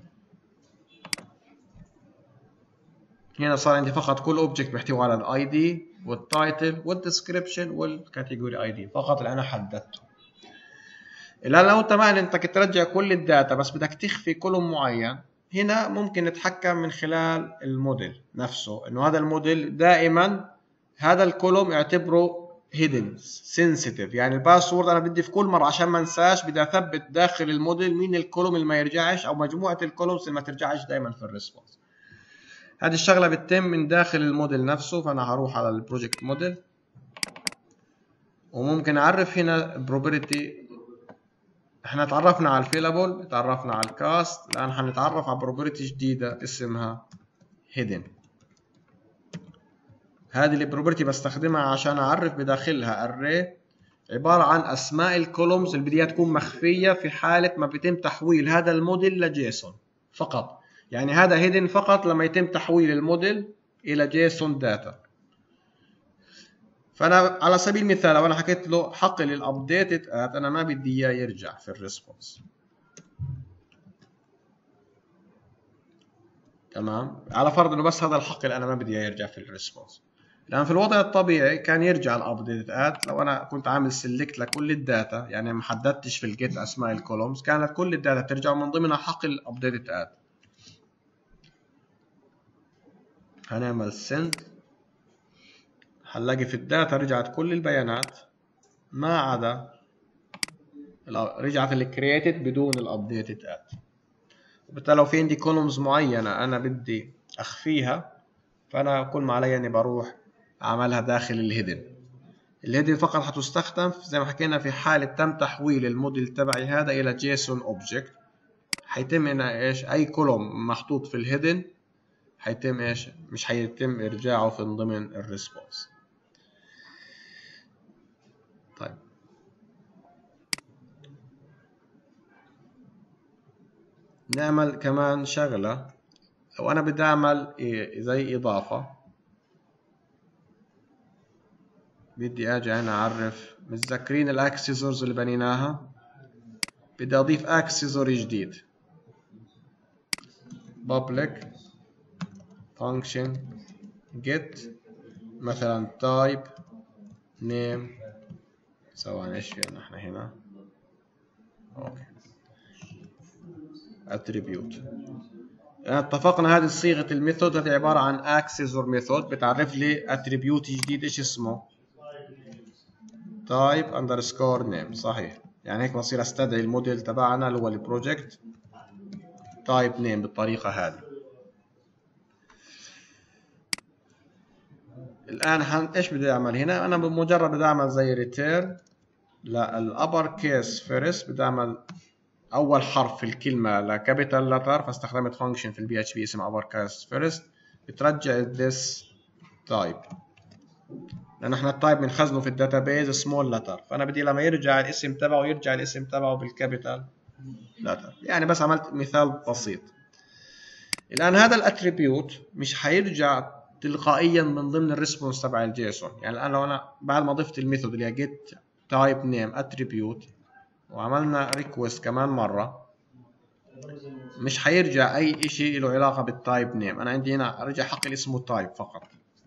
هنا صار عندي فقط كل اوبجكت بيحتوي على الاي دي والتايتل والديسكربشن والكاتيجوري اي دي فقط اللي انا حددته. الان لو انت معنى انك ترجع كل الداتا بس بدك تخفي كولوم معين، هنا ممكن نتحكم من خلال الموديل نفسه انه هذا الموديل دائما هذا الكولوم اعتبره هيدن سنسيتيف. يعني الباسورد انا بدي في كل مره عشان ما انساش بدي اثبت داخل الموديل مين الكولوم اللي ما يرجعش او مجموعه الكولومز اللي ما ترجعش دائما في الريسبونس. هذه الشغله بتتم من داخل الموديل نفسه. فانا هروح على البروجكت موديل وممكن اعرف هنا بروبرتي. احنا تعرفنا على الفيلابل، تعرفنا على الكاست، الان حنتعرف على بروبرتي جديده اسمها هيدن. هذه البروبرتي بستخدمها عشان اعرف بداخلها array عباره عن اسماء الكولومز اللي بدها تكون مخفيه في حاله ما بيتم تحويل هذا الموديل لجيسون فقط. يعني هذا هيدن فقط لما يتم تحويل الموديل الى جيسون داتا. فانا على سبيل المثال لو انا حكيت له حقل الابديتد ات، انا ما بدي اياه يرجع في الريسبونس. تمام، على فرض انه بس هذا الحقل انا ما بدي اياه يرجع في الريسبونس. لان في الوضع الطبيعي كان يرجع الابديتد ات لو انا كنت عامل سيلكت لكل الداتا، يعني ما حددتش في الجيت اسماء الكولومز، كانت كل الداتا ترجع من ضمنها حقل الابديتد ات. هنعمل سند، هنلاقي في الداتا رجعت كل البيانات ما عدا رجعت الكرييتد بدون الابديتد ات. وبالتالي لو في عندي كولومز معينة أنا بدي أخفيها، فأنا كل ما علي إني بروح أعملها داخل الهيدن. الهيدن فقط حتستخدم زي ما حكينا في حالة تم تحويل الموديل تبعي هذا إلى جيسون أوبجكت. حيتم هنا إيش؟ أي كولوم محطوط في الهيدن حيتم إيش؟ مش حيتم إرجاعه في ضمن الريسبونس. طيب نعمل كمان شغلة. لو أنا بدي أعمل زي إضافة، بدي اجي هنا اعرف، متذكرين الاكسسورز اللي بنيناها؟ بدي اضيف اكسسور جديد public function get مثلا type name. ثواني ايش فينا احنا هنا؟ اوكي attribute. يعني اتفقنا هذه صيغة الميثود هذه عبارة عن اكسسور ميثود بتعرف لي اتريبيوت جديد ايش اسمه type underscore name. صحيح، يعني هيك بصير استدعي الموديل تبعنا اللي هو البروجكت type name بالطريقة هذه. الآن ايش بدي اعمل هنا؟ انا بمجرد بدي اعمل زي return للأبر كيس فيرست، بدي اعمل اول حرف في الكلمة لكابيتال لتر، فاستخدمت فانكشن في البي اتش بي اسمها upper case first بترجع this type، لأن احنا التايب بنخزنه في الداتابيز سمول لتر، فأنا بدي لما يرجع الاسم تبعه يرجع الاسم تبعه بالكابيتال لتر. يعني بس عملت مثال بسيط. الآن هذا الاتريبيوت مش حيرجع تلقائيا من ضمن الريسبونس تبع الجيسون. يعني الآن لو أنا بعد ما ضفت الميثود اللي هي get type name attribute وعملنا ريكوست كمان مرة، مش حيرجع أي شيء له علاقة بالتايب نيم. أنا عندي هنا رجع حق اسمه تايب فقط.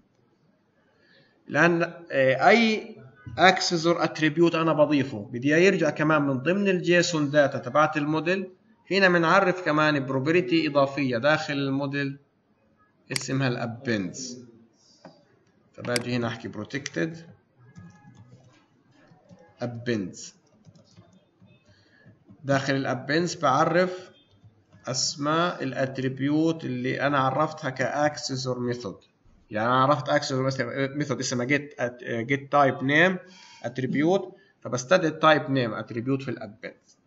لأن أي اكسسور اتريبيوت أنا بضيفه بدي يرجع كمان من ضمن الجيسون داتا تبعت الموديل. هنا بنعرف كمان بروبرتي إضافية داخل الموديل اسمها الابندز. فباجي هنا أحكي protected appends. داخل الابندز بعرف اسماء الاتريبيوت اللي انا عرفتها كاكسسور ميثود. يعني انا عرفت اكسسور ميثود اسمها get type name attribute، فبستدعي التايب نيم اتريبيوت في الابندز.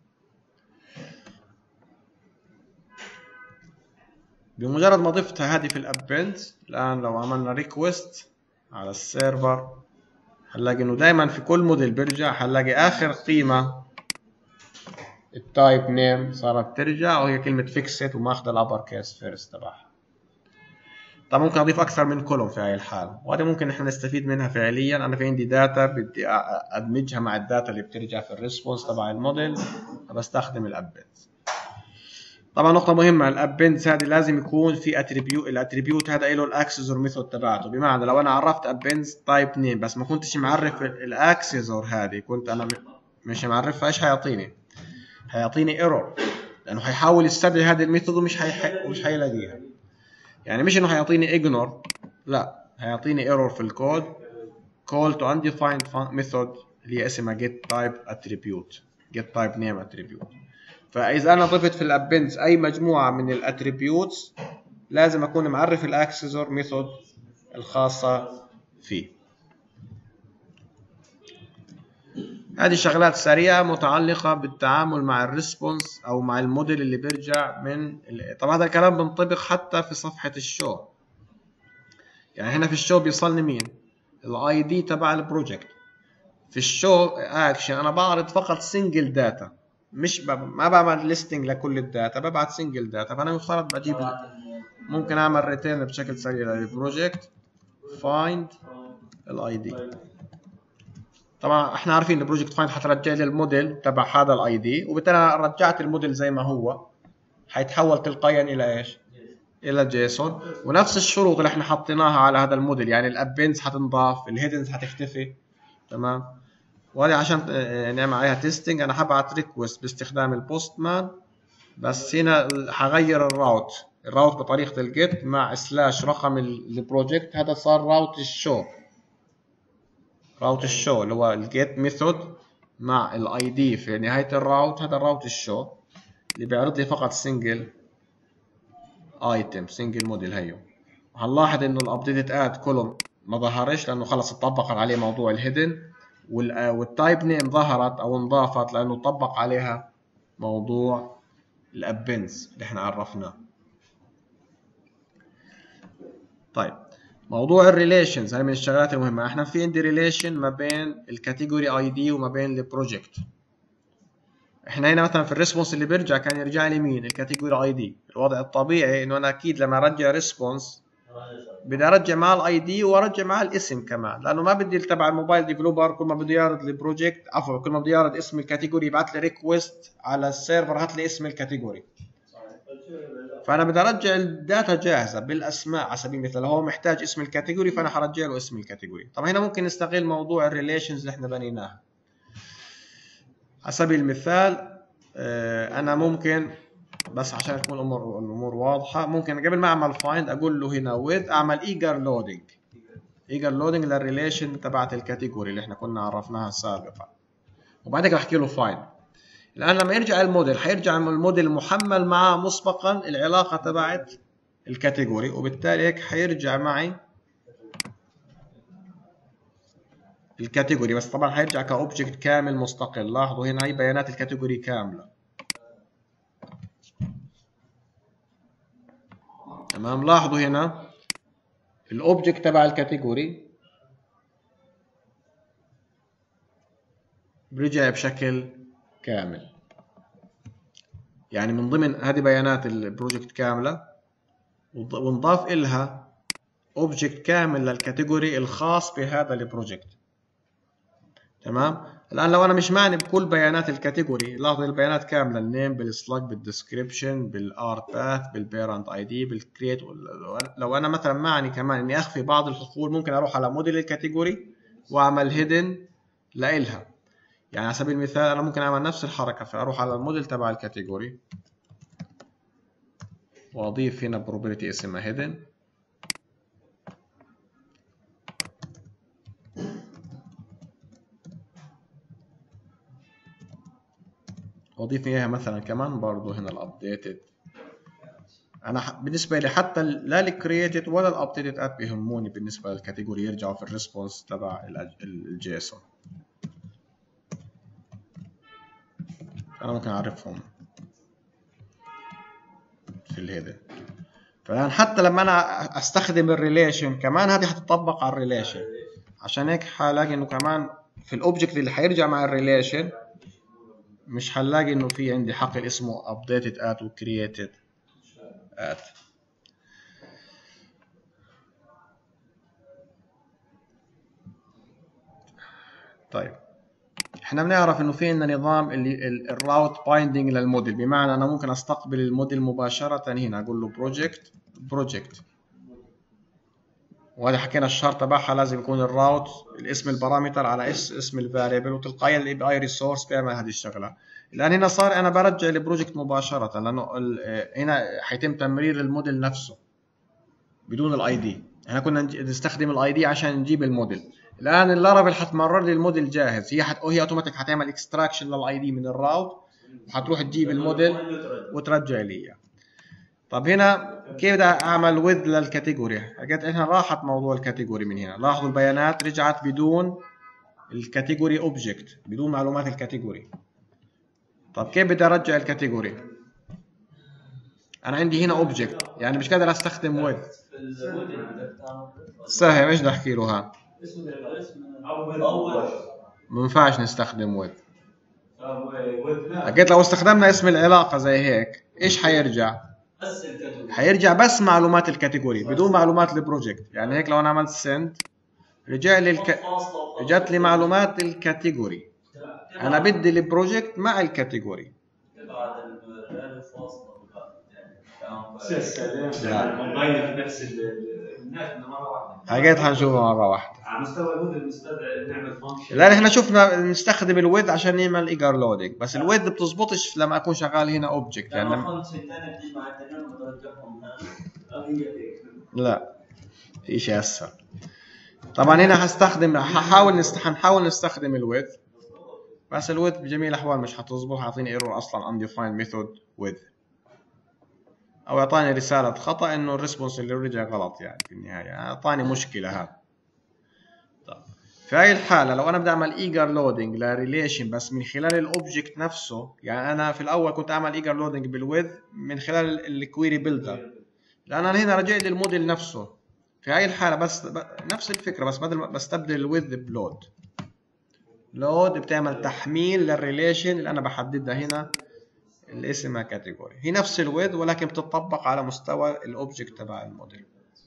بمجرد ما ضفتها هذه في الابندز، الان لو عملنا ريكوست على السيرفر هنلاقي انه دائما في كل موديل بيرجع هنلاقي اخر قيمه التايب نيم صارت ترجع وهي كلمة فيكسد وماخذة الابر كيس فيرست تبعها. طبعا ممكن اضيف اكثر من كولوم في هاي الحالة، وهذا ممكن احنا نستفيد منها فعليا. انا في عندي داتا بدي ادمجها مع الداتا اللي بترجع في الريسبونس تبع الموديل، فبستخدم الابندز. طبعا نقطة مهمة، الابندز هذه لازم يكون في اتريبيوت، الاتريبيوت هذا له الاكسسور ميثود تبعته. بمعنى لو انا عرفت ابندز تايب نيم بس ما كنتش معرف الاكسسور هذه، كنت انا مش معرفها، ايش هيعطيني؟ هيعطيني ايرور، لانه هيحاول يستدعي هذه الميثود ومش هيلاقيها. يعني مش انه هيعطيني اجنور، لا، هيعطيني ايرور في الكود call to undefined method اللي هي اسمها get type attribute get type name attribute. فاذا انا ضفت في الابندز اي مجموعه من الاتريبيوتس لازم اكون معرف الاكسسور ميثود الخاصه فيه. هذه شغلات سريعة متعلقة بالتعامل مع الريسبونس أو مع الموديل اللي بيرجع من طبعا هذا الكلام بنطبق حتى في صفحة الشو. يعني هنا في الشو بيصلني مين؟ الاي دي تبع البروجكت. في الشو اكشن أنا بعرض فقط سنجل داتا، مش ما بعمل ليستنج لكل الداتا، ببعت سنجل داتا. فأنا مفترض بجيب ممكن أعمل ريتيرن بشكل سريع للبروجكت find الاي دي. طبعا احنا عارفين البروجكت فايند حترجع لي الموديل تبع هذا الاي دي، وبالتالي رجعت الموديل زي ما هو، حيتحول تلقائيا الى ايش؟ الى جيسون. ونفس الشروط اللي احنا حطيناها على هذا الموديل، يعني الابندز حتنضاف، الهيدنز حتختفي، تمام. وهذه عشان نعمل عليها تيستنج انا حبعت ريكوست باستخدام البوست مان، بس هنا حغير الراوت بطريقه الجيت مع سلاش رقم البروجكت. هذا صار راوت الشو اللي هو الجيت ميثود مع الاي دي في نهايه الراوت. هذا الراوت الشو اللي بيعرض لي فقط سنجل ايتم سنجل موديل. هيو هنلاحظ انه الابديتد اد كولوم ما ظهرش لانه خلص اتطبق عليه موضوع الهيدن، والتايب نيم ظهرت او انضافت لانه طبق عليها موضوع الابندز اللي احنا عرفناه. طيب موضوع الريليشنز هذا من الشغلات المهمه. احنا في عندي ريليشن ما بين الكاتيجوري اي دي وما بين البروجكت. احنا هنا مثلا في الريسبونس اللي بيرجع كان يرجع لي مين؟ الكاتيجوري اي دي. الوضع الطبيعي انه انا اكيد لما ارجع ريسبونس بدي ارجع مع الاي دي وارجع مع الاسم كمان، لانه ما بدي تبع الموبايل ديفلوبر كل ما بده يعرض البروجكت كل ما بده يعرض اسم الكاتيجوري يبعث لي ريكوست على السيرفر هات لي اسم الكاتيجوري. فانا بدي ارجع الداتا جاهزه بالاسماء. على سبيل المثال هو محتاج اسم الكاتيجوري فانا حرجع له اسم الكاتيجوري. طبعا هنا ممكن نستغل موضوع الريليشنز اللي احنا بنيناها. على سبيل المثال انا ممكن بس عشان تكون الامور واضحه، ممكن قبل ما اعمل فايند اقول له هنا with اعمل ايجر لودنج، ايجر لودنج للريليشن تبعت الكاتيجوري اللي احنا كنا عرفناها سابقا، وبعدين احكي له فايند. الان لما يرجع الموديل حيرجع الموديل محمل معاه مسبقا العلاقه تبعت الكاتيجوري، وبالتالي هيك حيرجع معي الكاتيجوري، بس طبعا حيرجع كاوبجكت كامل مستقل. لاحظوا هنا هي بيانات الكاتيجوري كامله. تمام، لاحظوا هنا الاوبجكت تبع الكاتيجوري برجع بشكل كامل، يعني من ضمن هذه بيانات البروجكت كامله، ونضاف إلها اوبجكت كامل للكاتيجوري الخاص بهذا البروجكت. تمام، الان لو انا مش معني بكل بيانات الكاتيجوري، لاحظوا البيانات كامله، النيم بالسلاج بالديسكريبشن بالارت باث بالبيرنت اي دي بالكريت. لو انا مثلا معني كمان اني اخفي بعض الحقول، ممكن اروح على موديل الكاتيجوري واعمل هيدن لإلها. يعني على سبيل المثال انا ممكن اعمل نفس الحركه، فاروح على الموديل تبع الكاتيجوري واضيف هنا بروبرتي اسمها هيدن، واضيف اياها مثلا كمان برضه هنا الابديتد. انا بالنسبه لي حتى لا الكرييتد ولا الابديتد اب بيهموني بالنسبه للكاتيجوري، يرجعوا في الريسبونس تبع الجيسون. انا ممكن اعرفهم في الهيدن. فالان حتى لما انا استخدم الريليشن كمان، هذه حتطبق على الريليشن، عشان هيك حلاقي انه كمان في الاوبجكت اللي حيرجع مع الريليشن مش حلاقي انه في عندي حقل اسمه updated at و created at. طيب احنا بنعرف انه في عندنا نظام اللي الراوت بايندينج للموديل، بمعنى انا ممكن استقبل الموديل مباشره هنا، اقول له بروجكت، وهذا حكينا الشرط تبعها لازم يكون الراوت الاسم البارامتر على اسم الفاريبل، وتلقائيا الاي بي اي ريسورس بيعمل هذه الشغله. الان هنا صار انا برجع البروجكت مباشره، لانه هنا حيتم تمرير الموديل نفسه بدون الاي دي. احنا كنا نستخدم الاي دي عشان نجيب الموديل، الان اللارافيل حتمرر لي الموديل جاهز، هي اوتوماتيك حتعمل اكستراكشن للاي دي من الراوت، وحتروح تجيب الموديل وترجع لي اياه. طب هنا كيف بدي اعمل وذ للكاتيجوري؟ حكيت احنا راحت موضوع الكاتيجوري من هنا، لاحظوا البيانات رجعت بدون الكاتيجوري اوبجكت، بدون معلومات الكاتيجوري. طب كيف بدي ارجع الكاتيجوري؟ انا عندي هنا اوبجكت، يعني مش قادر استخدم وذ. سهل، ايش بدي احكي له هان؟ ما ينفعش نستخدم وذ. حكيت لو استخدمنا اسم العلاقه زي هيك ايش حيرجع؟ حيرجع بس معلومات الكاتيجوري بدون معلومات البروجكت. يعني هيك لو انا عملت سند رجع لي جات لي معلومات الكاتيجوري، انا بدي البروجكت مع الكاتيجوري. حاجات حنشوفها مره واحده على مستوى الوذ. نعمل فانكشن، الان احنا شفنا نستخدم الوذ عشان نعمل ايجر لودنج، بس الوذ بتزبطش لما اكون شغال هنا اوبجكت. يعني لا، في شيء اسهل. طبعا هنا حنحاول نستخدم الوذ، بس الوذ بجميع الاحوال مش حتظبط، حاعطيني ايرور اصلا undefined method with، او اعطاني رساله خطا انه الريسبونس اللي رجع غلط، يعني في النهايه اعطاني مشكله هذا. طيب في هاي الحاله لو انا بدي اعمل ايجر لودنج لريليشن بس من خلال الاوبجكت نفسه، يعني انا في الاول كنت اعمل ايجر لودنج بالوذ من خلال الكويري بيلدر، لان انا هنا رجع لي الموديل نفسه. في هاي الحاله بس نفس الفكره، بس بدل ما بستبدل الوذ بلود. لود بتعمل تحميل للريليشن اللي انا بحددها هنا اللي اسمها كاتيجوري، هي نفس الويد ولكن بتطبق على مستوى الاوبجكت تبع الموديل.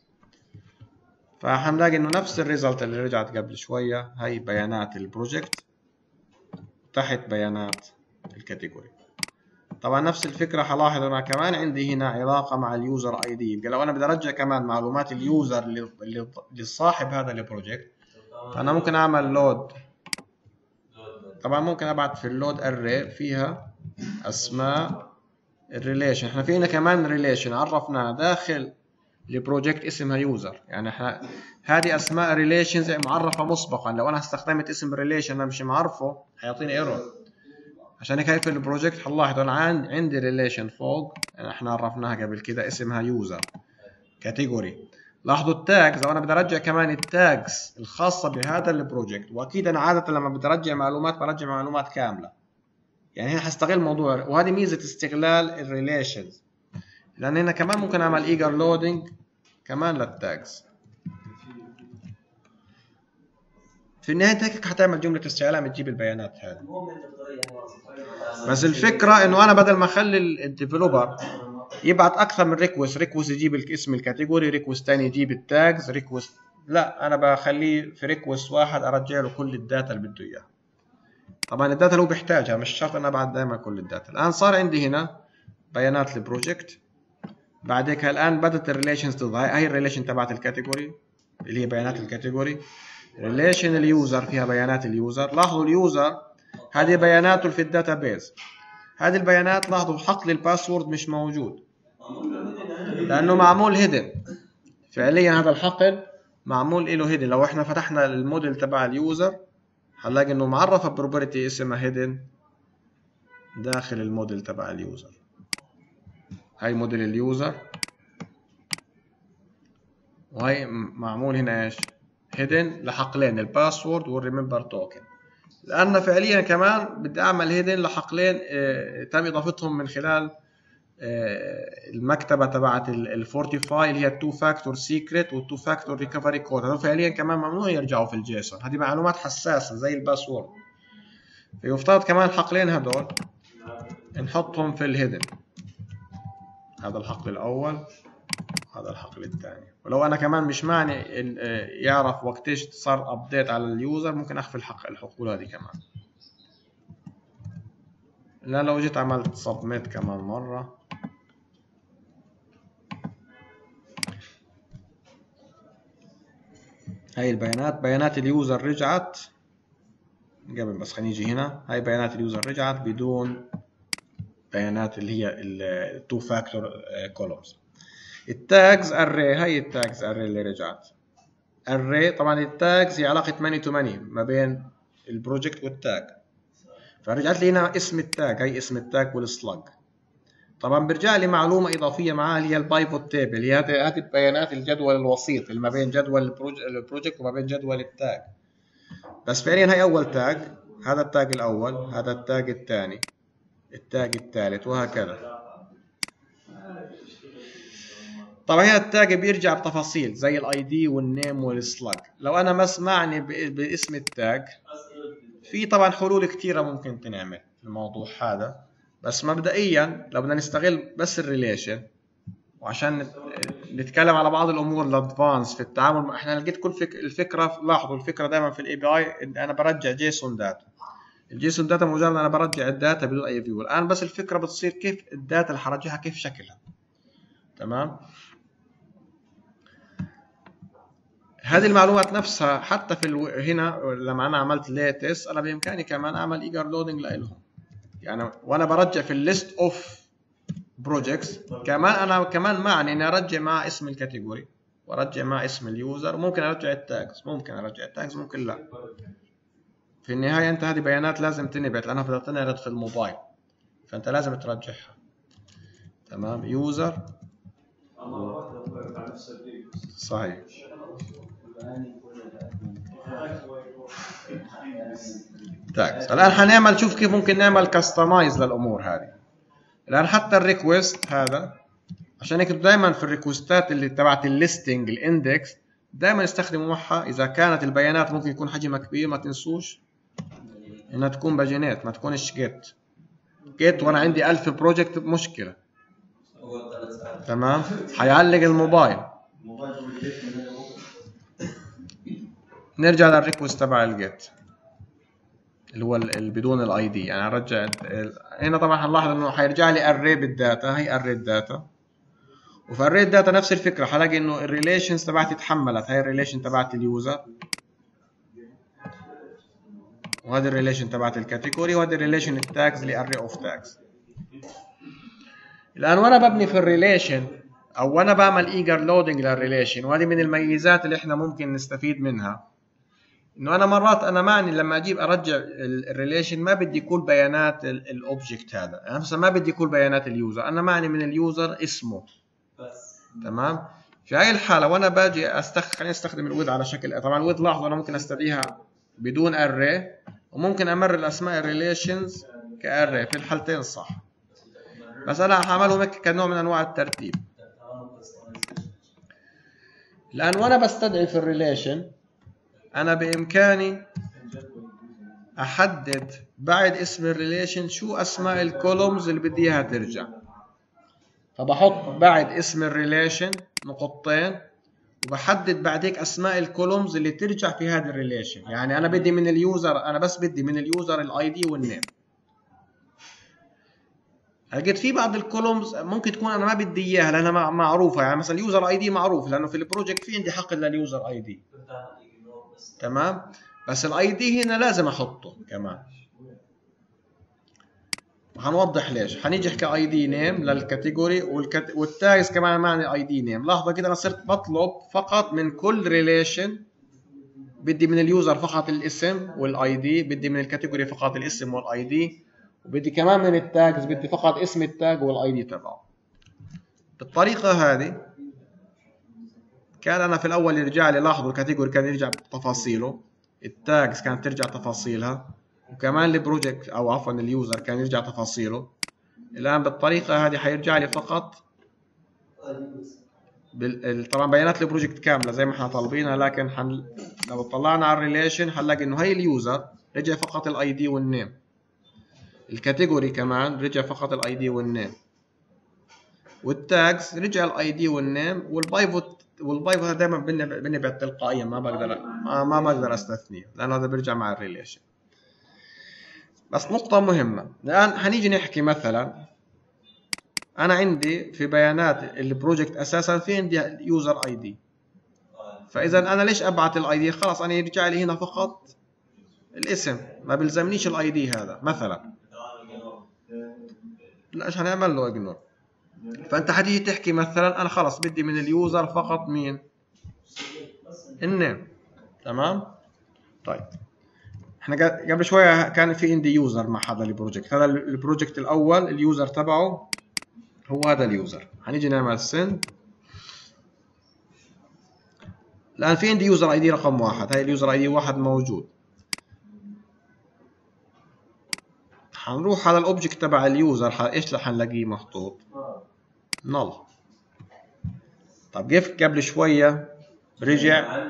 فهنلاقي انه نفس الريزلت اللي رجعت قبل شويه، هي بيانات البروجكت تحت بيانات الكاتيجوري. طبعا نفس الفكره هلاحظ انا كمان عندي هنا علاقه مع اليوزر اي دي، يبقى لو انا بدي ارجع كمان معلومات اليوزر لصاحب هذا البروجكت، فانا ممكن اعمل لود. طبعا ممكن ابعت في اللود اري فيها اسماء الريليشن، احنا فينا كمان ريليشن عرفناها داخل البروجكت اسمها يوزر. يعني احنا هذه اسماء ريليشنز معرفه مسبقا. لو انا استخدمت اسم ريليشن انا مش معرفه هيعطيني ايرور. عشان هيك في البروجكت حنلاحظ انا عندي ريليشن فوق احنا عرفناها قبل كده اسمها يوزر كاتيجوري. لاحظوا التاجز، لو انا بدي ارجع كمان التاجز الخاصه بهذا البروجكت، واكيد انا عاده لما بدي ارجع معلومات برجع معلومات كامله. يعني هنا حستغل موضوع، وهذه ميزه استغلال الريليشنز، لان هنا كمان ممكن اعمل ايجر لودنج كمان للتاجز. في النهايه هيك حتعمل جمله استعلام تجيب البيانات هذه. بس الفكره انه انا بدل ما اخلي الديفلوبر يبعت اكثر من ريكوست يجيب اسم الكاتيجوري، ريكوست ثاني يجيب التاجز، ريكوست، لا انا بخليه في ريكوست واحد ارجع له كل الداتا اللي بده اياها. طبعا الداتا اللي هو بيحتاجها، مش شرط انا ابعت دائما كل الداتا. الان صار عندي هنا بيانات البروجكت، بعد هيك الان بدات الريليشنز تظهر. هاي الريليشن تبعت الكاتيجوري اللي هي بيانات الكاتيجوري، ريليشن اليوزر فيها بيانات اليوزر. لاحظوا اليوزر هذه بياناته في الداتابيز، هذه البيانات لاحظوا حقل الباسورد مش موجود لانه معمول هيدن. فعليا هذا الحقل معمول له هيدن. لو احنا فتحنا الموديل تبع اليوزر هنلاقي انه معرفه بروبرتي اسمها هيدن داخل الموديل تبع اليوزر. هاي موديل اليوزر، وهي معمول هنا ايش؟ هيدن لحقلين الباسورد والريمبر توكن. لان فعليا كمان بدي اعمل هيدن لحقلين تم اضافتهم من خلال المكتبه تبعت الفورتيفاي اللي هي التو فاكتور سيكريت والتو فاكتور ريكفري كود. هذول فعليا كمان ممنوع يرجعوا في الجيسون، هذه معلومات حساسه زي الباسورد. فيفترض كمان الحقلين هذول نحطهم في الهيدن، هذا الحقل الاول هذا الحقل الثاني. ولو انا كمان مش معني يعرف وقتيش صار ابديت على اليوزر ممكن اخفي الحقول هذه كمان. لا لو جيت عملت سبميت كمان مره، هاي البيانات بيانات اليوزر رجعت قبل. بس خلينا نيجي هنا، هاي بيانات اليوزر رجعت بدون بيانات اللي هي التو فاكتور كولومز. التاجز اري، هاي التاجز اري اللي رجعت اري. طبعا التاجز هي علاقه ماني تو ماني ما بين البروجكت والتاج، فرجعت لي هنا اسم التاج، هي اسم التاج والسلاج. طبعا برجع لي معلومه اضافيه معاها اللي هي البايفوت تيبل، اللي هي هذه البيانات الجدول الوسيط اللي ما بين جدول البروجكت وما بين جدول التاج. بس فعليا هي اول تاج، هذا التاج الاول، هذا التاج الثاني، التاج الثالث، وهكذا. طبعا هنا التاج بيرجع بتفاصيل زي الاي دي والنيم والسلاج. لو انا ما سمعني باسم التاج، في طبعا حلول كثيره ممكن تنعمل في الموضوع هذا. بس مبدئيا لو بدنا نستغل بس الريليشن، وعشان نتكلم على بعض الامور الادفانس في التعامل، احنا لقيت كل الفكره. لاحظوا الفكره دائما في الاي بي اي انا برجع جيسون داتا. الجيسون داتا مجرد انا برجع الداتا بدون اي فيو. الان بس الفكره بتصير كيف الداتا اللي حرجعها كيف شكلها. تمام. هذه المعلومات نفسها حتى في هنا لما انا عملت ليتس انا بامكاني كمان اعمل ايجر لودنج لهم. يعني وانا برجع في الليست اوف بروجكتس كمان انا كمان معني اني ارجع مع اسم الكاتيجوري وارجع مع اسم اليوزر. ممكن ارجع التاجز، ممكن لا. في النهايه انت هذه بيانات لازم تنبعت لانها بدها تنعرض في الموبايل، فانت لازم ترجعها. تمام. يوزر صحيح. تاجز. الان حنعمل شوف كيف ممكن نعمل كاستمايز للامور هذه. الان حتى الريكوست هذا، عشان هيك دائما في الريكوستات اللي تبعت الليستنج الاندكس دائما استخدموا معها اذا كانت البيانات ممكن يكون حجمها كبير ما تنسوش انها تكون باجينات ما تكونش جيت وانا عندي 1000 بروجكت مشكله. تمام. حيعلق الموبايل. نرجع للريكوست تبع الجيت اللي هو بدون الاي دي. يعني ارجع هنا طبعا هنلاحظ انه حيرجع لي اري بالداتا، هي اري الداتا. وفي اري الداتا نفس الفكره، حلاقي انه الريليشنز تبعتي اتحملت. هي الريليشن تبعت اليوزر، وهذا الريليشن تبعت الكاتيجوري، وهذا الريليشن التاجز اللي اري اوف تاجز. الان وانا ببني في الريليشن او وانا بعمل ايجر لودنج للريليشن، وهذه من الميزات اللي احنا ممكن نستفيد منها، انه انا مرات انا معني لما اجيب ارجع الريليشن ما بدي كل بيانات الاوبجكت هذا، يعني مثلا ما بدي كل بيانات اليوزر، انا معني من اليوزر اسمه بس. تمام. في هاي الحاله وانا باجي خليني استخدم الويد على شكل، طبعا الويد لاحظوا انا ممكن استدعيها بدون اري، وممكن امرر الاسماء الريليشنز كاري في الحالتين صح، بس انا هعملهم هيك كنوع من انواع الترتيب. لان وانا بستدعي في الريليشن انا بامكاني احدد بعد اسم الريليشن شو اسماء الكولومز اللي بدي اياها ترجع، فبحط بعد اسم الريليشن نقطتين، وبحدد بعد هيك اسماء الكولومز اللي ترجع في هذا الريليشن. يعني انا بدي من اليوزر، انا بس بدي من اليوزر الاي دي والنيم. لقيت في بعض الكولومز ممكن تكون انا ما بدي اياها لانها معروفه، يعني مثلا اليوزر اي دي معروف لانه في البروجكت في عندي حق لليوزر اي دي، تمام، بس الاي دي هنا لازم احطه كمان. هنوضح ليش، حنيجي نحكي اي دي نيم للكاتيجوري والتاجز كمان معني اي دي نيم. لاحظوا كده انا صرت بطلب فقط من كل ريليشن، بدي من اليوزر فقط الاسم والاي دي، بدي من الكاتيجوري فقط الاسم والاي دي، وبدي كمان من التاجز بدي فقط اسم التاج والاي دي تبعه. بالطريقه هذه كان انا في الاول يرجع لي، لاحظوا الكاتيجوري كان يرجع بتفاصيله، التاجز كانت ترجع تفاصيلها، وكمان البروجكت او عفوا اليوزر كان يرجع تفاصيله. الان بالطريقه هذه حيرجع لي فقط طبعا بيانات البروجكت كامله زي ما احنا طالبينها، لكن لو طلعنا على الريليشن حنلاقي انه هي اليوزر رجع فقط الاي دي والنيم، الكاتيجوري كمان رجع فقط الاي دي والنيم، والتاجز رجع الاي دي والنيم، والبايفوت هذا دائما بنبعت تلقائيا، ما بقدر استثنيه لانه هذا بيرجع مع الريليشن. بس نقطة مهمة، الآن حنيجي نحكي مثلا أنا عندي في بيانات البروجكت أساسا في عندي يوزر اي دي، فإذا أنا ليش أبعت الاي دي؟ خلاص أنا يرجع لي هنا فقط الاسم، ما بلزمنيش الاي دي هذا مثلا، ليش هنعمل له اجنور. فأنت حتيجي تحكي مثلا أنا خلاص بدي من اليوزر فقط مين؟ النيم، تمام؟ طيب احنا قبل شويه كان في عندي يوزر مع هذا البروجكت، هذا البروجكت الاول اليوزر تبعه هو هذا اليوزر، هنيجي نعمل سند. الان في عندي يوزر اي دي رقم 1، هاي اليوزر اي دي 1 موجود. حنروح على الاوبجكت تبع اليوزر، ايش رح نلاقيه محطوط؟ نل. طب كيف قبل شويه رجع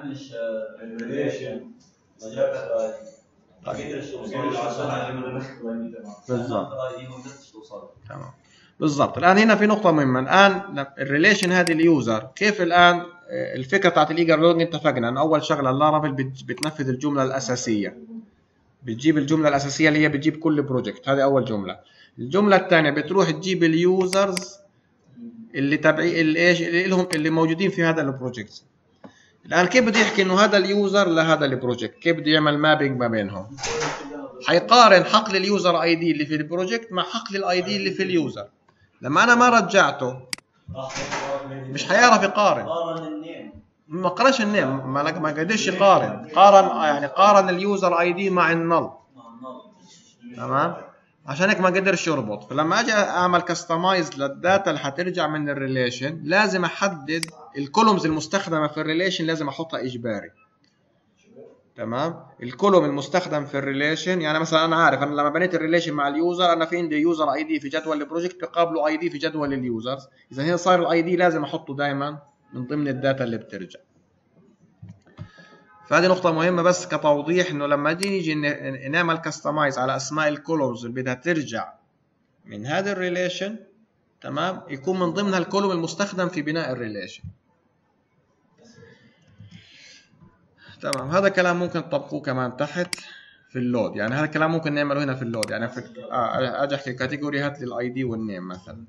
بالضبط، تمام بالضبط. الان هنا في نقطه مهمه، الان الريليشن هذه اليوزر كيف الان الفكره بتاعت الايجر لودنج اتفقنا ان اول شغله اللارافيل بتنفذ الجمله الاساسيه، بتجيب الجمله الاساسيه اللي هي بتجيب كل بروجكت، هذه اول جمله. الجمله الثانيه بتروح تجيب اليوزرز اللي تبعي اللي لهم اللي موجودين في هذا البروجكت. الان كيف بده يحكي انه هذا اليوزر لهذا البروجكت، كيف بده يعمل مابينج ما بينهم؟ حيقارن حقل اليوزر اي دي اللي في البروجكت مع حقل الاي دي اللي في اليوزر. لما انا ما رجعته مش حيعرف يقارن، ما قارنش النيم، ما قدرش يقارن، قارن اليوزر اي دي مع النل، تمام، عشان هيك ما قدرش يربط. فلما اجي اعمل كاستمايز للداتا اللي حترجع من الريليشن لازم احدد الكولومز المستخدمه في الريليشن، لازم احطها اجباري، تمام. الكولوم المستخدم في الريليشن، يعني مثلا انا عارف انا لما بنيت الريليشن مع اليوزر انا في عندي يوزر اي دي في جدول البروجكت بقابله اي دي في جدول اليوزرز، اذا هنا صار الاي دي لازم احطه دائما من ضمن الداتا اللي بترجع. فهذه نقطة مهمة بس كتوضيح، انه لما نيجي نعمل كاستمايز على اسماء الكولومز اللي بدها ترجع من هذا الريليشن، تمام، يكون من ضمنها الكولوم المستخدم في بناء الريليشن. تمام، هذا كلام ممكن تطبقوه كمان تحت في اللود، يعني هذا الكلام ممكن نعمله هنا في اللود، يعني في اجي احكي كاتيجوري هات لي الاي دي والنيم مثلا.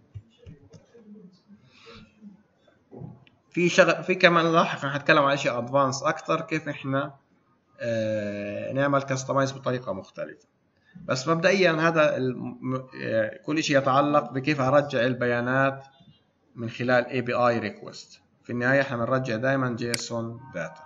في كمان لاحقا حنتكلم عن شيء ادفانس اكثر، كيف احنا نعمل كاستمايز بطريقه مختلفه. بس مبدئيا هذا كل شيء يتعلق بكيف ارجع البيانات من خلال API request. في النهاية احنا بنرجع دائما جيسون داتا.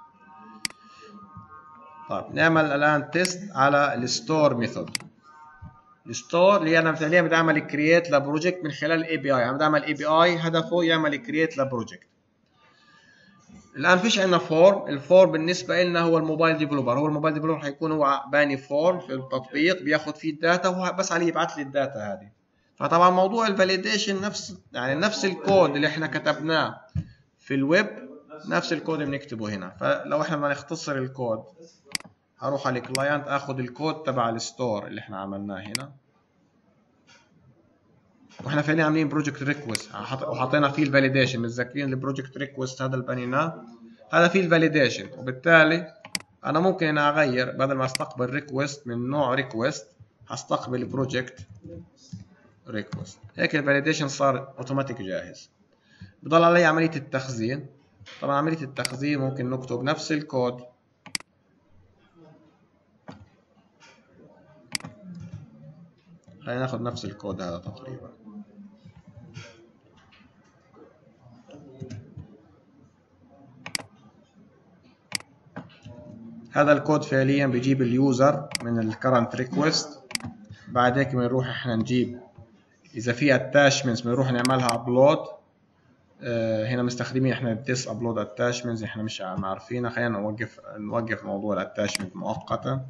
طيب نعمل الان تيست على الستور ميثود. الستور اللي انا فعليا بدي اعمل كرييت لبروجكت من خلال الاي بي اي، انا بدي اعمل اي بي اي هدفه يعمل كرييت لبروجكت. الان فيش عندنا فورم، الفورم بالنسبه لنا هو الموبايل ديفلوبر، هو الموبايل ديفلوبر حيكون هو باني فورم في التطبيق بياخذ فيه الداتا وهو بس عليه يبعث لي الداتا هذه. فطبعا موضوع الفاليديشن نفس الكود اللي احنا كتبناه في الويب نفس الكود اللي بنكتبه هنا. فلو احنا بدنا نختصر الكود هروح على الكلاينت اخذ الكود تبع الستور اللي احنا عملناه هنا، واحنا فعليا عاملين بروجكت ريكوست وحطينا فيه الفاليديشن. متذكرين البروجكت ريكوست هذا اللي بنيناه هذا فيه الفاليديشن، وبالتالي انا ممكن هنا اغير بدل ما استقبل ريكوست من نوع ريكوست هستقبل بروجكت ريكوست. هيك الفاليديشن صار اوتوماتيك جاهز. بضل علي عمليه التخزين. طبعا عمليه التخزين ممكن نكتب نفس الكود خلينا ناخذ نفس الكود هذا تقريبا. هذا الكود فعليا بيجيب اليوزر من الكرنت ريكوست. بعد هيك بنروح احنا نجيب اذا في اتاشمنتس بنروح نعملها ابلود. هنا مستخدمين احنا ديس ابلود اتاشمنتس، احنا مش عارفينها. خلينا نوقف موضوع الاتاشمنت مؤقتا.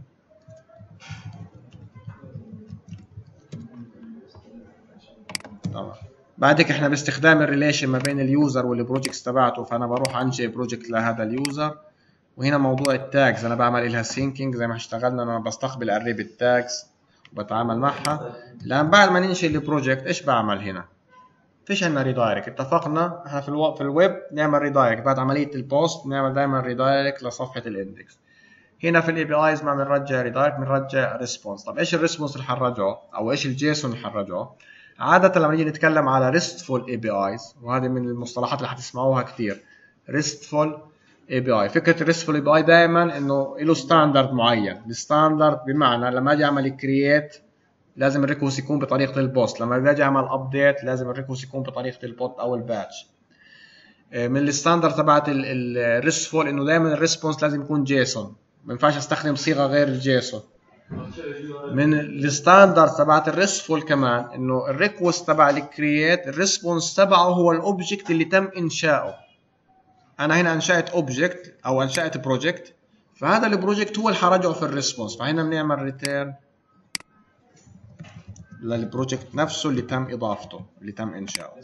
طبعا بعد هيك احنا باستخدام الريليشن ما بين اليوزر والبروجكتس تبعته، فانا بروح انشئ بروجكت لهذا اليوزر. وهنا موضوع التاجز انا بعمل لها سينكينج زي ما اشتغلنا، انا بستقبل اري بالتاجز وبتعامل معها. الان بعد ما ننشئ البروجكت ايش بعمل هنا؟ فيش عندنا ريدايركت. اتفقنا احنا في الويب نعمل ريدايركت بعد عمليه البوست، نعمل دائما ريدايركت لصفحه الاندكس. هنا في الاي بي ايز ما بنرجع ريدايركت، بنرجع ريسبونس. طب ايش الريسبونس اللي حنرجعه او ايش الجيسون اللي حنرجعه؟ عاده لما نيجي نتكلم على ريستفول اي بي ايز، وهذه من المصطلحات اللي حتسمعوها كثير، ريستفول اي بي اي. فكره الريستفول اي بي اي دائما انه له ستاندرد معين. الستاندرد بمعنى لما اجي اعمل كرييت لازم الريكوست يكون بطريقه البوست، لما باجي اعمل ابديت لازم الريكوست يكون بطريقه البوت او الباتش. من الستاندرد تبعت الريستفول انه دائما الريسبونس لازم يكون جيسون، ما ينفعش استخدم صيغه غير الجيسون. من الستاندرد تبعت الريستفول كمان انه الريكوست تبع الكرييت الريسبونس تبعه هو الاوبجكت اللي تم انشاؤه. انا هنا انشات اوبجكت او انشات بروجكت، فهذا البروجكت هو اللي حرجعه في الريسبونس. فهنا بنعمل ريتيرن للبروجكت نفسه اللي تم اضافته اللي تم انشاؤه.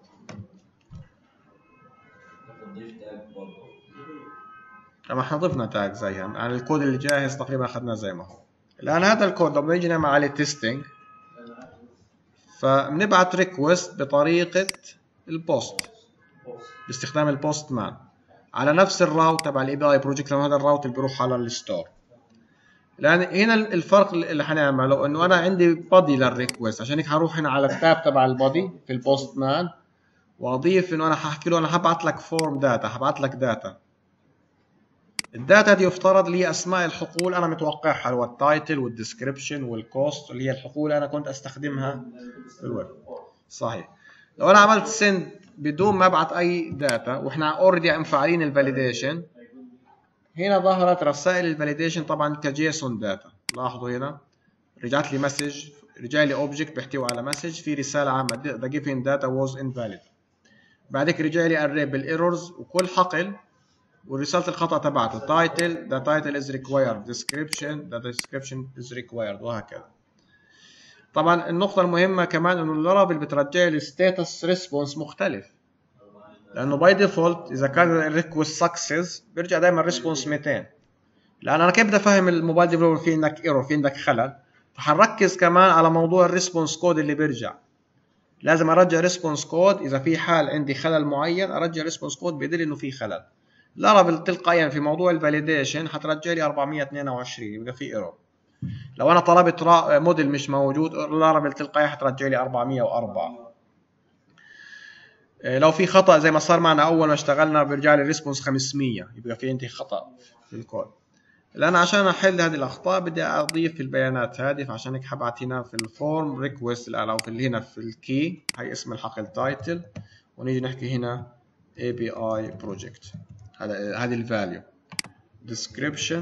طبعا احنا ضفنا تاج زيها، يعني الكود اللي جاهز تقريبا اخذناه زي ما هو. الان هذا الكود لما نيجي نعمل عليه تيستينج فبنبعت ريكوست بطريقه البوست باستخدام البوست مان على نفس الراوت تبع الاي بي اي بروجكت، لانه هذا الراوت اللي بيروح على الستور. لان هنا الفرق اللي حنعمله انه انا عندي بادي للريكوست، عشان هيك حروح هنا على التاب تبع البادي في البوست مان واضيف انه انا حاحكي له انا حبعت لك فورم داتا، حبعت لك داتا. الداتا دي يفترض اللي هي اسماء الحقول انا متوقعها، اللي هو التايتل والديسكربشن والكوست، اللي هي الحقول انا كنت استخدمها في الويب. صحيح. لو انا عملت سند بدون ما ابعت اي داتا واحنا اوريدي مفعلين الفاليديشن، هنا ظهرت رسائل الفاليديشن طبعا كجيسون داتا. لاحظوا هنا رجعت لي مسج، رجع لي اوبجكت بيحتوي على مسج في رساله عامه the given data was invalid. بعدك رجع لي array بالايرورز وكل حقل ورساله الخطا تبعته title the title is required description the description is required وهكذا. طبعا النقطه المهمه كمان انه اللارافيل بترجع لي ستاتس ريسبونس مختلف، لانه باي ديفولت اذا كان الريكوست سكسس بيرجع دائما ريسبونس 200. لان انا كيف بدي افهم الموبايل ديفلوبر في عندك ايرور في عندك خلل، فحنركز كمان على موضوع الريسبونس كود اللي بيرجع. لازم ارجع ريسبونس كود اذا في حال عندي خلل معين، ارجع ريسبونس كود بيدل انه في خلل. لارافيل تلقائيا في موضوع الفاليديشن حترجع لي 422 يبقى في ايرور. لو انا طلبت موديل مش موجود لارافيل تلقائيا حترجع لي 404. لو في خطأ زي ما صار معنا اول ما اشتغلنا بيرجع لي ريسبونس 500 يبقى في عندي خطأ في الكود. لأن عشان أحل هذه الأخطاء بدي أضيف البيانات هذه، فعشان هيك حبعت هنا في الفورم ريكوست أو في اللي هنا في الكي، هي اسم الحقل تايتل، ونيجي نحكي هنا API project. هذه الفاليو description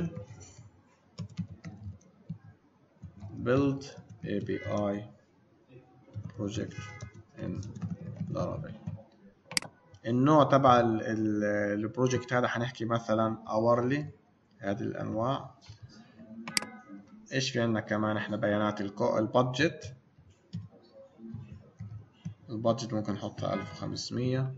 build API project in Laravel. النوع تبع البروجكت هذا حنحكي مثلا hourly. هذه الانواع. ايش في عندنا كمان احنا بيانات البادجت ممكن نحطها 1500.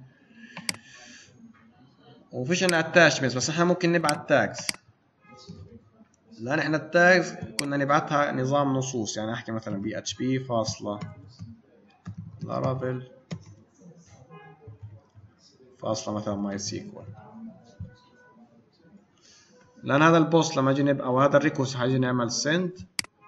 وفيش عندنا اتاشمنتس، بس احنا ممكن نبعت تاجز، لان احنا التاجز كنا نبعتها نظام نصوص، يعني احكي مثلا PHP فاصلة Laravel فاصلة مثلا ماي سيكوال، لان هذا البوست لما اجي او هذا الريكوست حاجي نعمل send.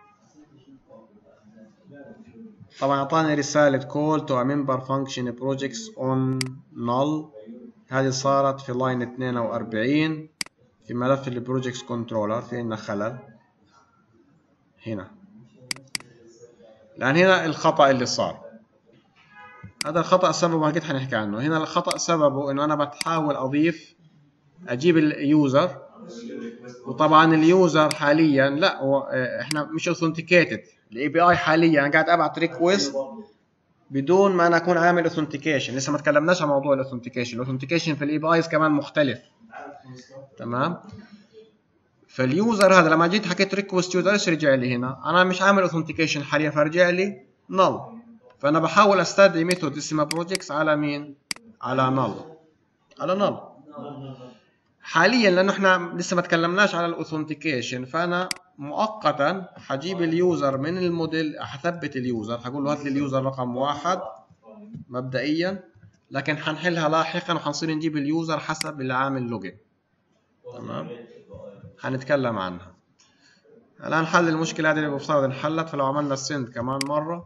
طبعا اعطاني رسالة call to a member function projects on null. هذه صارت في لاين 42 في ملف البروجكتس كنترولر. في عندنا خلل هنا، لان هنا الخطأ اللي صار، هذا الخطأ سببه اكيد حنحكي عنه. هنا الخطأ سببه انه انا بحاول اجيب اليوزر، وطبعا اليوزر حاليا لا هو احنا مش اوثنتيكيتد. الاي بي اي حاليا انا قاعد ابعت ريكوست بدون ما انا اكون عامل اوثنتيكيشن. لسه ما تكلمناش عن موضوع الاوثنتيكيشن. الاوثنتيكيشن في الاي بي ايز كمان مختلف، تمام؟ فاليوزر هذا لما جيت حكيت ريكوست يوزر ايش رجع لي هنا؟ انا مش عامل اوثنتيكيشن حاليا، فرجع لي نل. فانا بحاول استدعي ميثود اسمها بروجكتس على مين؟ على نل، على نل حاليا، لانه احنا لسه ما تكلمناش على الاوثنتيكيشن. فانا مؤقتا حجيب اليوزر من الموديل، حثبت اليوزر، حقول له هات لي اليوزر رقم 1 مبدئيا، لكن حنحلها لاحقا وحنصير نجيب اليوزر حسب اللي عامل لوجن، تمام؟ حنتكلم عنها الان. حل المشكله هذه اللي بفترض انحلت. فلو عملنا سند كمان مره،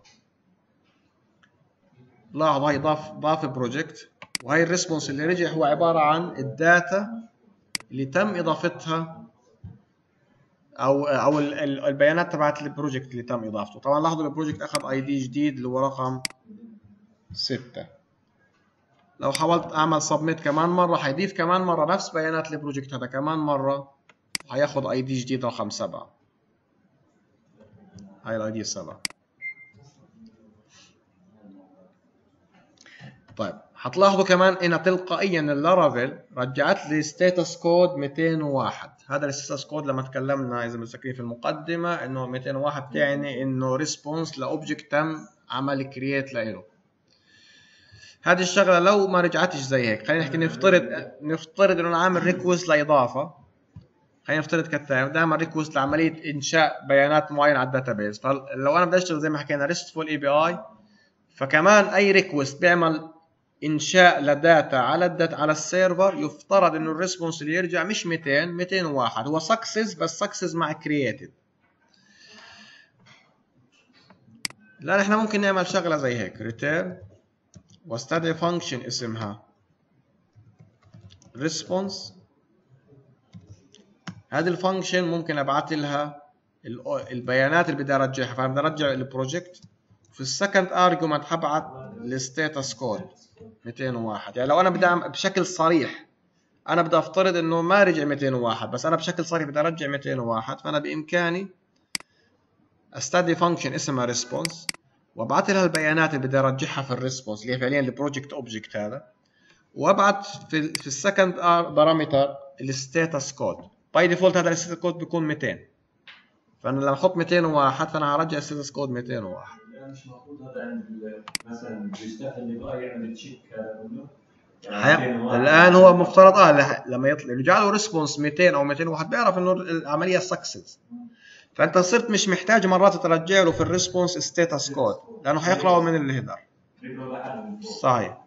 لاحظ هاي ضاف بروجكت، وهي الريسبونس اللي رجع هو عباره عن الداتا اللي تم اضافتها او البيانات تبعت البروجكت اللي تم اضافته. طبعا لاحظوا البروجكت اخذ اي دي جديد اللي هو رقم 6. لو حاولت اعمل سبميت كمان مره حيضيف كمان مره نفس بيانات البروجكت هذا كمان مره، حياخذ اي دي جديد رقم 7. هاي الاي دي 7. طيب حتلاحظوا كمان ان تلقائيا اللارافيل رجعت لي ستاتس كود 201. هذا الستاتس كود لما تكلمنا اذا متذكرين في المقدمه انه 201 تعني انه ريسبونس لاوبجكت تم عمل كرييت له. هذه الشغله لو ما رجعتش زي هيك، خلينا نحكي نفترض انه انا عامل ريكوست لاضافه. خلينا نفترض كالتالي، بدي اعمل ريكوست لعمليه انشاء بيانات معينه على الداتابيز. فلو انا بدي اشتغل زي ما حكينا ريستفول اي بي اي، فكمان اي ريكوست بيعمل انشاء لداتا على السيرفر، يفترض انه الريسبونس اللي يرجع مش 201 هو سكسس، بس سكسس مع كرييتد. لان احنا ممكن نعمل شغله زي هيك ريتيرن واستدعي فانكشن اسمها ريسبونس. هذه الفانكشن ممكن ابعث لها البيانات اللي بدي ارجعها. فانا بدي ارجع البروجكت، في السكند ارجيومنت حبعت الستاتس كود 201. يعني لو انا بدي اعمل بشكل صريح، انا بدي افترض انه ما رجع 201، بس انا بشكل صريح بدي ارجع 201، فانا بامكاني استدعي فانكشن اسمها ريسبونس وابعث لها البيانات اللي بدي ارجعها في الريسبونس اللي هي فعليا البروجكت اوبجكت هذا، وابعث في السكند بارامتر الستاتس كود. باي ديفولت هذا الستاتس كود بيكون 200. فانا لما احط 201 فانا هرجع الستاتس كود 201. يعني مش المفروض هذا عند مثلا بيستخدم يبقى يعمل تشيك كله؟ الان هو مفترض لما يرجع له ريسبونس 200 او 201 بيعرف انه العمليه سكسس. فانت صرت مش محتاج مرات ترجع له في الريسبونس ستاتس كود، لانه حيقراه من الهيدر. صحيح.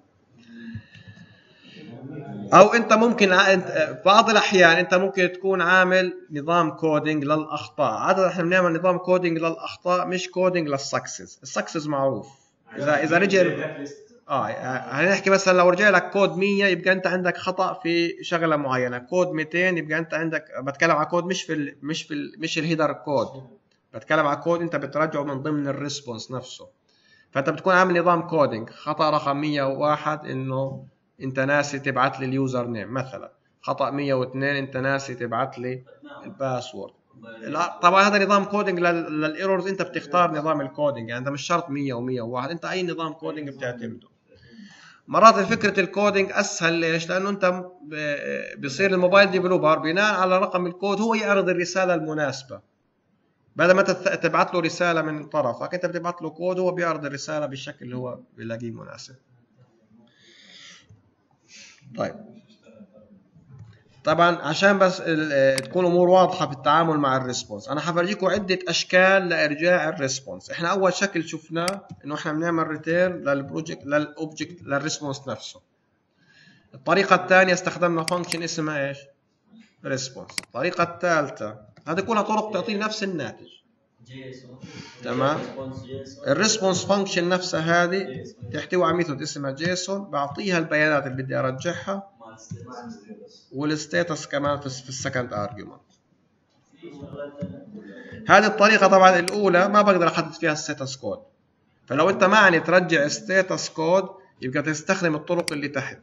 او انت ممكن بعض الاحيان انت ممكن تكون عامل نظام كودينج للاخطاء. عاده احنا بنعمل نظام كودينج للاخطاء مش كودينج للسكسس. السكسس معروف، اذا رجع هنحكي مثلا لو رجع لك كود 100 يبقى انت عندك خطأ في شغله معينه، كود 200 يبقى انت عندك، بتكلم على كود مش الهيدر كود، بتكلم على كود انت بترجعه من ضمن الريسبونس نفسه. فانت بتكون عامل نظام كودينج، خطأ رقم 101 انه انت ناسي تبعت لي اليوزر نيم مثلا، خطأ 102 انت ناسي تبعت لي الباسورد. طبعا هذا نظام كودينج للايرورز، انت بتختار نظام الكودينج، يعني انت مش شرط 100 و101، انت اي نظام كودينج بتعتمده. مرات فكره الكودينج اسهل، ليش؟ لانه انت بيصير الموبايل ديفلوبر بناء على رقم الكود هو يعرض الرساله المناسبه، بدل ما تبعت له رساله من طرفك، انت بتبعت له كود هو بيعرض الرساله بالشكل اللي هو بيلاقيه مناسب. طيب طبعا عشان بس تكون الامور واضحه في التعامل مع الريسبونس، انا حفرجيكم عده اشكال لارجاع الريسبونس. احنا اول شكل شفناه انه احنا بنعمل ريتيرن للاوبجكت للريسبونس نفسه. الطريقه الثانيه استخدمنا فانكشن اسمها ايش؟ ريسبونس. الطريقه الثالثه، هذه كلها طرق تعطي نفس الناتج. تمام. الريسبونس فانكشن نفسها هذه تحتوي على ميثود اسمها جيسون، بعطيها البيانات اللي بدي ارجعها والستاتس كمان في السكند ارجيومنت. هذه الطريقه طبعا الاولى ما بقدر احدد فيها الستاتس كود، فلو انت معني ترجع ستاتس كود يبقى تستخدم الطرق اللي تحت.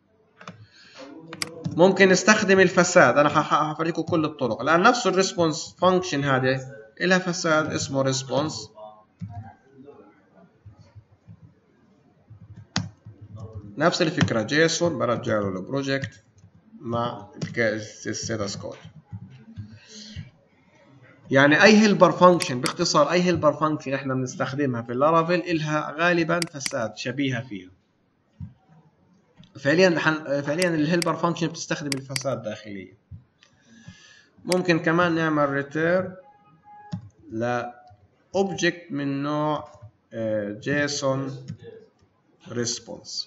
ممكن نستخدم الفساد، انا حفريكم كل الطرق الان. نفس الريسبونس فانكشن هذه لها فساد اسمه ريسبونس، نفس الفكره جيسون برجع له البروجكت مع الستاتس كود. يعني اي هيلبر فانكشن، باختصار اي هيلبر فانكشن احنا بنستخدمها في اللارافيل الها غالبا فساد شبيهه فيها. فعليا الهيلبر فانكشن بتستخدم الفساد داخليا. ممكن كمان نعمل ريتيرن لاوبجكت من نوع جيسون ريسبونس.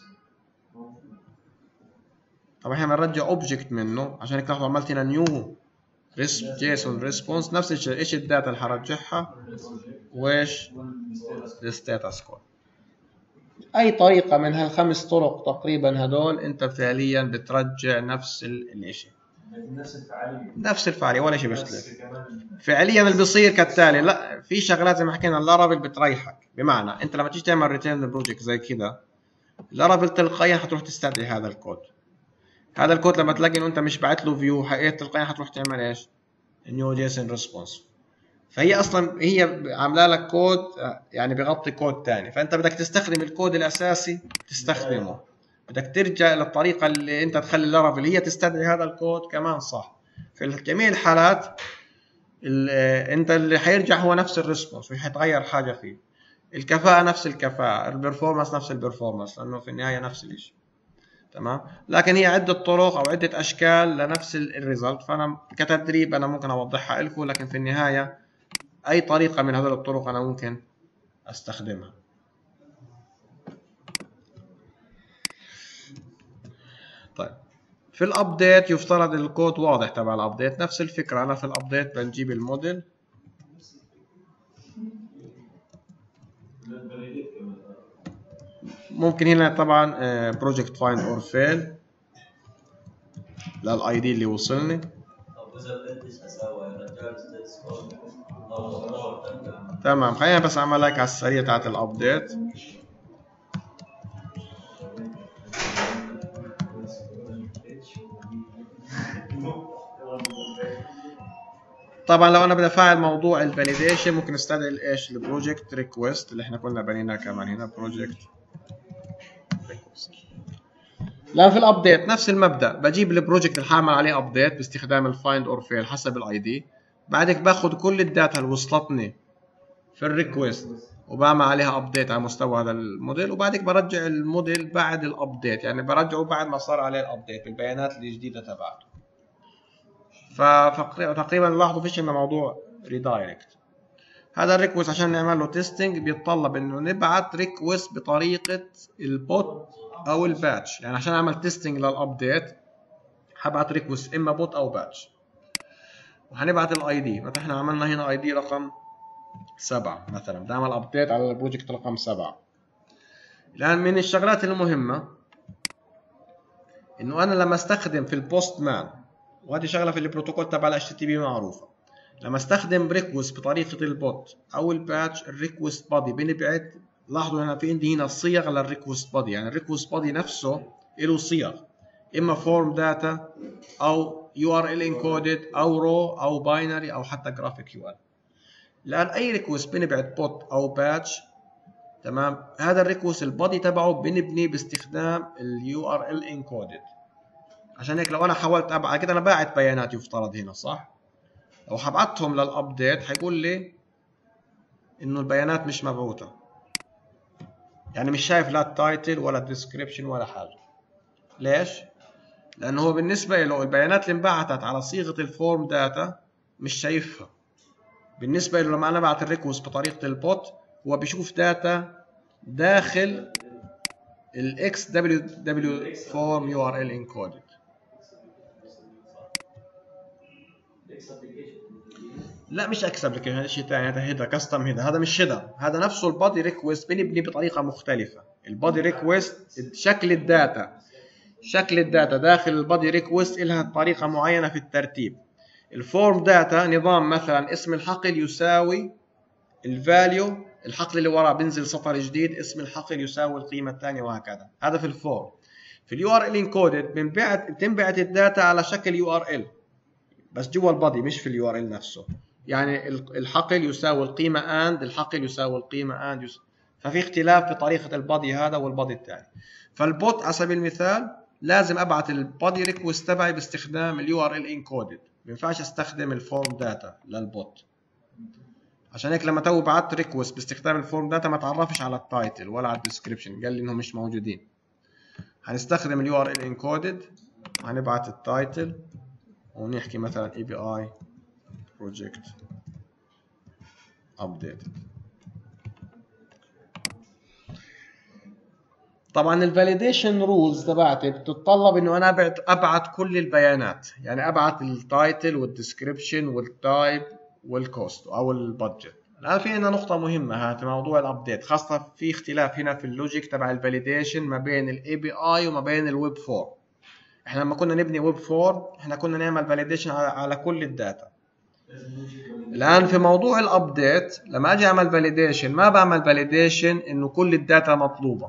طبعا احنا بنرجع اوبجكت منه، عشان هيك تلاحظوا عملت هنا نيو جيسون ريسبونس، نفس الشيء. ايش الداتا اللي حرجعها وايش الستاتس كود. اي طريقه من هالخمس طرق تقريبا هدول انت فعليا بترجع نفس الشيء، نفس الفعاليه ولا شيء بيختلف. فعليا اللي بيصير كالتالي، لا في شغلات زي ما حكينا اللارافيل بتريحك، بمعنى انت لما تيجي تعمل ريتيرن بروجكت زي كذا اللارافيل تلقائيا حتروح تستدعي هذا الكود. هذا الكود لما تلاقي انه انت مش باعت له فيو حقيقة تلقائيا حتروح تعمل ايش؟ نيو جيسون ريسبونس. فهي اصلا هي عامله لك كود يعني بيغطي كود ثاني، فانت بدك تستخدم الكود الاساسي تستخدمه، بدك ترجع للطريقه اللي انت تخلي اللارافيل هي تستدعي هذا الكود كمان صح. في جميع الحالات انت اللي حيرجع هو نفس الريسبونس، مش حيتغير حاجه فيه. الكفاءه نفس الكفاءه، البرفورمانس نفس البرفورمانس، لانه في النهايه نفس الشيء. تمام. لكن هي عده طرق او عده اشكال لنفس الريزلت، فانا كتدريب انا ممكن اوضحها لكم، لكن في النهايه اي طريقه من هذول الطرق انا ممكن استخدمها. طيب في الابديت يفترض الكود واضح تبع الابديت، نفس الفكره. انا في الابديت بنجيب الموديل، ممكن هنا طبعا بروجكت فايند اور فيل للاي دي اللي وصلني. تمام. خلينا بس اعمل لك على السريع تاعت الابديت. طبعا لو انا بدي افعل موضوع الفاليديشن ممكن استدعي ايش؟ البروجكت ريكويست اللي احنا كنا بنيناه كمان هنا بروجكت ريكويست. لا في الابديت نفس المبدا، بجيب البروجكت اللي حاعمل عليه ابديت باستخدام الفايند اور فيل حسب الاي دي، بعدك باخذ كل الداتا اللي وصلتني في الريكويست وبعمل عليها ابديت على مستوى هذا الموديل، وبعدك برجع الموديل بعد الابديت، يعني برجعه بعد ما صار عليه الابديت بالبيانات الجديده تبعته. فتقريبا لاحظوا فيش عندنا موضوع ريدايركت. هذا الريكوست عشان نعمل له تيستنج بيتطلب انه نبعت ريكوست بطريقه البوت او الباتش، يعني عشان اعمل تيستنج للابديت هبعت ريكوست اما بوت او باتش، وهنبعت الاي دي. مثلا احنا عملنا هنا اي دي رقم 7 مثلا، بدي اعمل ابديت على البروجكت رقم 7. الان من الشغلات المهمه انه انا لما استخدم في البوست مان، وهذه شغله في البروتوكول تبع ال HTTP معروفه، لما استخدم ريكوست بطريقه البوت او الباتش، الريكوست بادي بنبعت. لاحظوا هنا في عندي هنا صيغ للريكوست بادي، يعني الريكوست بادي نفسه له صيغ، اما فورم داتا او URL انكودد او رو او باينري او حتى جرافيك URL. الان اي ريكوست بنبعت بوت او باتش، تمام، هذا الريكوست البادي تبعه بنبني باستخدام URL انكودد. عشان هيك لو انا حاولت ابعت كده، انا باعت بيانات يفترض هنا صح، لو حبعتهم للابديت حيقول لي انه البيانات مش مبعوثه، يعني مش شايف لا التايتل ولا الديسكريبشن ولا حاجه. ليش؟ لانه هو بالنسبه له البيانات اللي انبعثت على صيغه الفورم داتا مش شايفها. بالنسبه له لما انا بعت الريكوست بطريقه البوت، هو بيشوف داتا داخل الاكس دبليو فورم URL انكودد. لا مش اكس ابلكيشن، هذا شيء ثاني، هذا هيدا كاستم هيدا، هذا مش هيدا، هذا نفسه البادي ريكوست بنبني بطريقه مختلفه. البادي ريكوست شكل الداتا داخل البادي ريكوست لها طريقه معينه في الترتيب. الفورم داتا نظام مثلا اسم الحقل يساوي الفاليو، الحقل اللي وراه بنزل سطر جديد اسم الحقل يساوي القيمه الثانيه وهكذا. هذا في الفورم. في URL انكودد بتنبعت الداتا على شكل URL بس جوا البادي مش في URL نفسه، يعني الحقل يساوي القيمه اند، الحقل يساوي القيمه اند ففي اختلاف في طريقه البادي هذا والبادي الثاني. فالبوت على سبيل المثال لازم ابعت البادي ريكوست تبعي باستخدام URL انكودد، ما ينفعش استخدم الفورم داتا للبوت. عشان هيك لما تو بعت ريكوست باستخدام الفورم داتا ما تعرفش على التايتل ولا على الديسكريبشن، قال لي انهم مش موجودين. هنستخدم URL انكودد، هنبعت التايتل ونحكي مثلا API project updated. طبعا الفاليديشن رولز تبعتي بتتطلب انه انا ابعت كل البيانات، يعني ابعت التايتل والديسكريبشن والتايب والكوست او البادجت. الان في عندنا نقطه مهمه في موضوع الابديت، خاصه في اختلاف هنا في اللوجيك تبع الفاليديشن ما بين الاي بي اي وما بين الويب 4. احنا لما كنا نبني ويب 4 احنا كنا نعمل فاليديشن على كل الداتا. الان في موضوع الابديت لما اجي اعمل فاليديشن ما بعمل فاليديشن انه كل الداتا مطلوبه.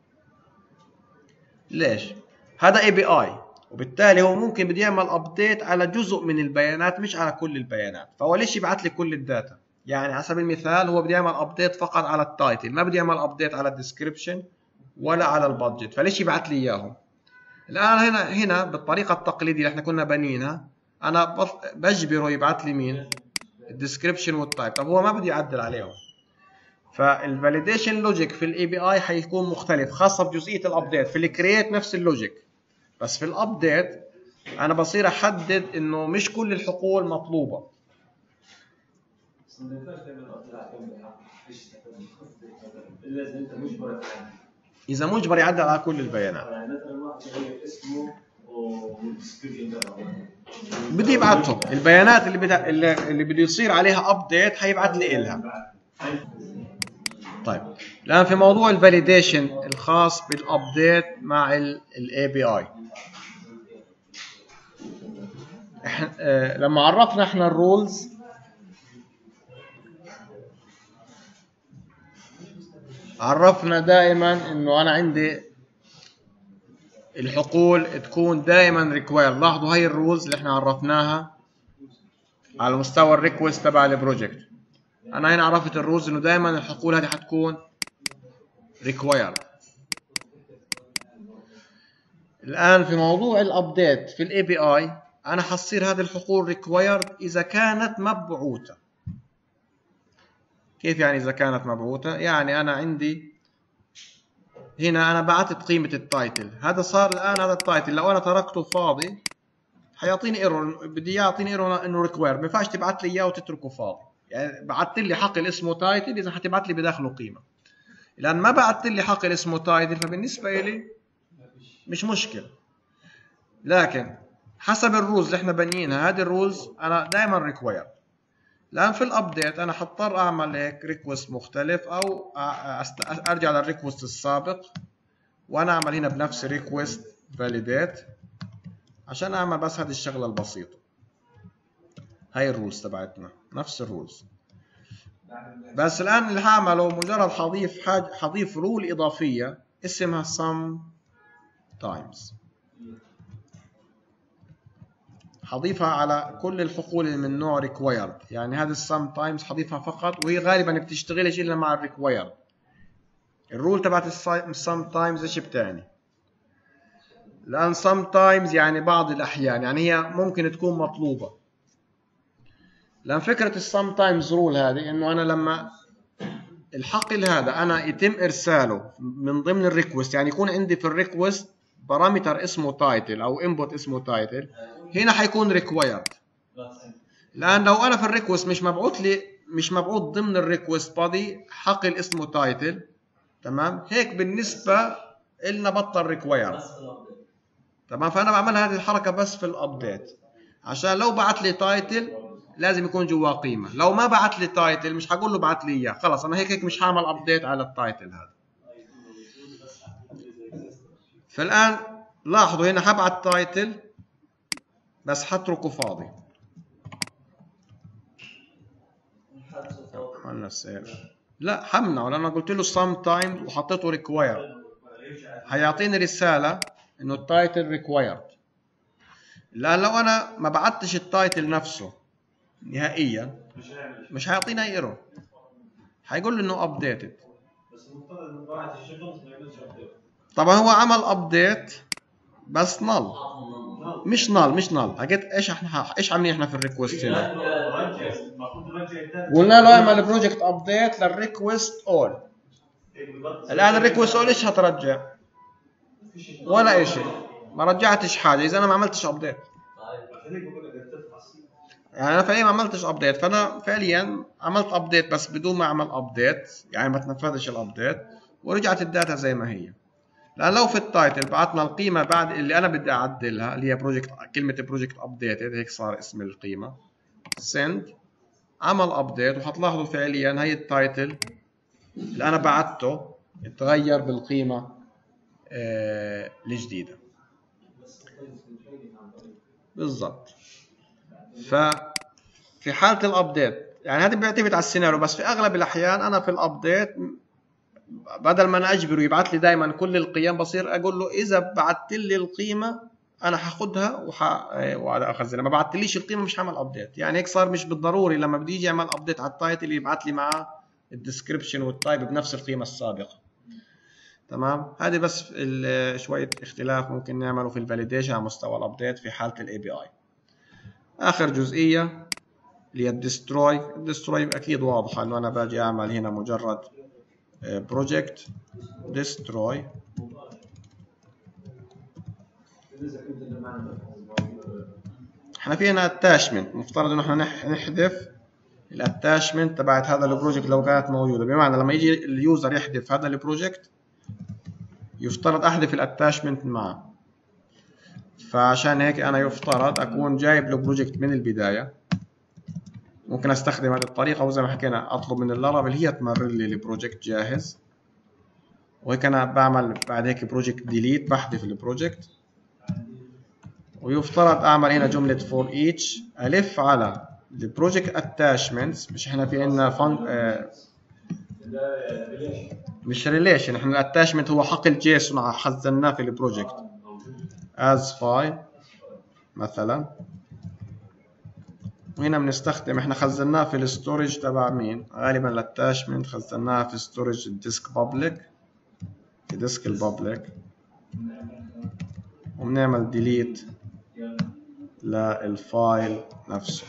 ليش؟ هذا اي بي اي، وبالتالي هو ممكن بده يعمل ابديت على جزء من البيانات مش على كل البيانات، فهو ليش يبعث لي كل الداتا؟ يعني على سبيل المثال هو بده يعمل ابديت فقط على التايتل، ما بده يعمل ابديت على الديسكريبشن ولا على البادجت، فليش يبعث لي اياهم؟ الان هنا بالطريقه التقليديه اللي احنا كنا بنينها انا بجبره يبعث لي مين؟ الديسكريبشن والتايب. طب هو ما بده يعدل عليهم، فالفاليديشن لوجيك في الاي بي اي حيكون مختلف، خاصه بجزئيه الابديت. في الكرييت نفس اللوجيك، بس في الابديت انا بصير احدد انه مش كل الحقول مطلوبه. اذا مجبر يعدل على كل البيانات بدي يبعثهم البيانات اللي بده يصير عليها ابديت حيبعث لي إلها. طيب الان في موضوع الفاليديشن الخاص بالابديت مع الاي بي اي، لما عرفنا احنا الرولز عرفنا دائما انه انا عندي الحقول تكون دائما ريكواير. لاحظوا هاي الرولز اللي احنا عرفناها على مستوى الريكوست تبع البروجكت. انا هنا عرفت الرولز انه دائما الحقول هذه حتكون ريكواير. الان في موضوع الابديت في الاي بي اي انا حصير هذه الحقول ريكوايرد اذا كانت مبعوثه. كيف يعني اذا كانت مبعوثه؟ يعني انا عندي هنا انا بعثت قيمه التايتل، هذا صار الان هذا التايتل لو انا تركته فاضي حيعطيني ايرور، بدي يعطيني ايرور انه ريكواير. ما ينفعش تبعث لي اياه وتتركه فاضي، يعني بعثت لي حقل اسمه تايتل اذا حتبعث لي بداخله قيمه. الان ما بعثت لي حقل اسمه تايتل فبالنسبه لي مش مشكله. لكن حسب الرولز اللي احنا بنينها، هذه الرولز انا دائما ريكواير. الآن في الابديت انا حضطر اعمل هيك ريكوست مختلف او ارجع للريكوست السابق، وانا اعمل هنا بنفس ريكوست فاليديت عشان اعمل بس هذه الشغله البسيطه. هاي الرولز تبعتنا نفس الرولز، بس الان اللي هعمله مجرد حضيف رول اضافيه اسمها sometimes، حضيفها على كل الحقول اللي من نوع required. يعني هذه sometimes حضيفها فقط، وهي غالبا بتشتغلش الا مع required. الرول تبعت sometimes ايش بتعني؟ الان sometimes يعني بعض الاحيان، يعني هي ممكن تكون مطلوبه. لان فكره sometimes رول هذه انه انا لما الحقل هذا انا يتم ارساله من ضمن الريكوست، يعني يكون عندي في الريكوست بارامتر اسمه تايتل او انبوت اسمه تايتل، هنا حيكون ريكوايرد. الان لو انا في الريكوست مش مبعوث ضمن الريكوست بادي حقل اسمه تايتل، تمام، هيك بالنسبه لنا بطل ريكوايرد، تمام. فانا بعمل هذه الحركه بس في الابديت، عشان لو بعت لي تايتل لازم يكون جواه قيمه. لو ما بعت لي تايتل مش هقول له بعت لي اياه، خلص انا هيك مش هعمل ابديت على التايتل هذا. فالان لاحظوا هنا هبعت تايتل بس هتركه فاضي. عملنا سيف، لا حمنعه لان قلت له sometimes وحطيته required، هيعطيني رساله انه التايتل required. الان لو انا ما بعتش التايتل نفسه نهائيا مش هيعطينا اي ايرور، هيقول لي انه updated. بس المفترض انه بعد الشغل ما يعملش ابديت. طبعا هو عمل ابديت بس نل، مش نل. حكيت ايش عاملين احنا في الريكوست هنا؟ قلنا له اعمل بروجكت ابديت للريكوست اول. الان الريكوست اول ايش هترجع؟ ولا شيء، ما رجعتش حاجه اذا انا ما عملتش ابديت. يعني انا فعليا ما عملتش ابديت، فانا فعليا عملت ابديت بس بدون ما اعمل ابديت، يعني ما تنفذش الابديت ورجعت الداتا زي ما هي. لان لو في التايتل بعتنا القيمه بعد اللي انا بدي اعدلها اللي هي بروجكت، كلمه بروجكت ابديتد، هيك صار اسم القيمه send، عمل ابديت، وهتلاحظوا فعليا هي التايتل اللي انا بعته اتغير بالقيمه الجديده بالضبط. ففي حاله الابديت يعني هذا بيعتمد على السيناريو، بس في اغلب الاحيان انا في الابديت بدل ما انا اجبره يبعث لي دائما كل القيم، بصير اقول له اذا بعثت لي القيمه انا هاخدها واخزنها، ما بعثتليش القيمه مش هعمل ابديت. يعني هيك صار مش بالضروري لما بدي يجي يعمل ابديت على التايتل يبعث لي معاه الديسكربشن والتايب بنفس القيمه السابقه، تمام. هذه بس شويه اختلاف ممكن نعمله في الفاليديشن على مستوى الابديت في حاله الاي بي اي. اخر جزئيه اللي هي الدستروي اكيد واضحه انه انا باجي اعمل هنا مجرد بروجكت دستروي. احنا في هنا اتاشمنت، مفترض انه احنا نحذف الاتاشمنت تبعت هذا البروجكت لو كانت موجوده، بمعنى لما يجي اليوزر يحذف هذا البروجكت يفترض احذف الاتاشمنت معه. فعشان هيك انا يفترض اكون جايب له بروجكت من البدايه. ممكن استخدم هذه الطريقه، وزي ما حكينا اطلب من اللارافيل هي تمرر لي البروجكت جاهز، وهيك انا بعمل بعد هيك بروجكت ديليت، بحذف البروجكت. ويفترض اعمل هنا جمله فور ايتش الف على البروجكت اتاشمنتس. مش احنا في عندنا مش ريليشن، احنا الاتاشمنت هو حقل جيسون خزناه في البروجكت از فايل مثلا، وهنا بنستخدم احنا خزناه في الستورج تبع مين؟ غالبا الاتاشمنت خزناها في ستورج الديسك بابليك، في ديسك البابليك، وبنعمل ديليت للفايل نفسه.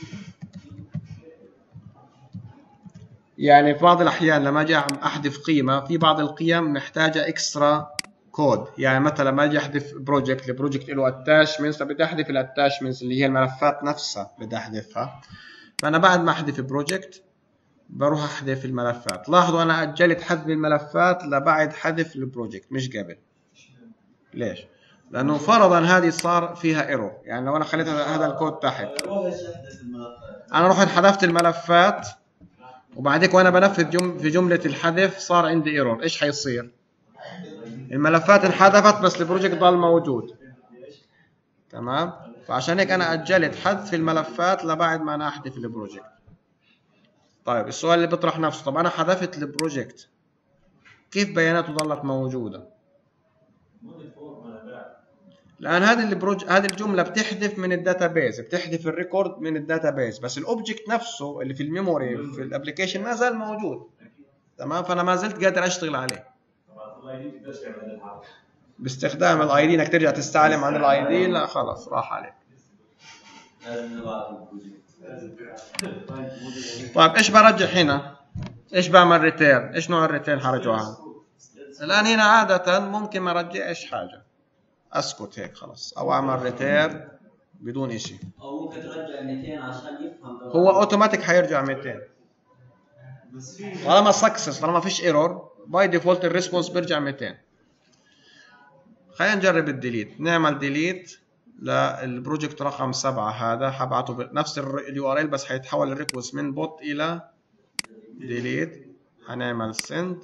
يعني في بعض الاحيان لما اجي احذف قيمه، في بعض القيم محتاجه اكسترا كود. يعني مثلا لما اجي احذف بروجكت البروجكت له اتاشمنتس، فبدي احذف الاتاشمنتس اللي هي الملفات نفسها بدي احذفها. فانا بعد ما احذف بروجكت بروح احذف الملفات. لاحظوا انا اجلت حذف الملفات لبعد حذف البروجكت مش قبل. ليش؟ لانه فرضا هذه صار فيها ايرور، يعني لو انا خليت هذا الكود تحت، روح ايش احدث الملفات. انا رحت حذفت الملفات وبعدين وانا بنفذ في جمله الحذف صار عندي ايرور، ايش حيصير؟ الملفات انحذفت بس البروجكت ضل موجود. تمام؟ فعشان هيك انا اجلت حذف الملفات لبعد ما انا احذف البروجكت. طيب السؤال اللي بيطرح نفسه، طب انا حذفت البروجكت كيف بياناته ضلت موجوده؟ لان هذه الجمله بتحذف من الداتابيز، بتحذف الريكورد من الداتابيز، بس الاوبجكت نفسه اللي في الميموري في الابلكيشن ما زال موجود. تمام؟ فانا ما زلت قادر اشتغل عليه باستخدام الاي دي. انك ترجع تستعلم عن الاي دي، لا خلاص راح عليك. طيب ايش برجع هنا؟ ايش بعمل ريتيرن؟ ايش نوع الريتيرن حرجعها؟ الان هنا عاده ممكن ما ارجعش حاجه، اسكت هيك خلاص، او اعمل ريتيرن بدون اشي. او ممكن ترجع 200 عشان يفهم. هو اوتوماتيك حيرجع 200 طالما سكسس، طالما فيش ايرور باي ديفولت الريسبونس بيرجع 200. خلينا نجرب الديليت. نعمل ديليت للبروجكت رقم 7. هذا حبعته بنفس اليو ار ال بس حيتحول الريكوست من بوت الى ديليت. هنعمل سند،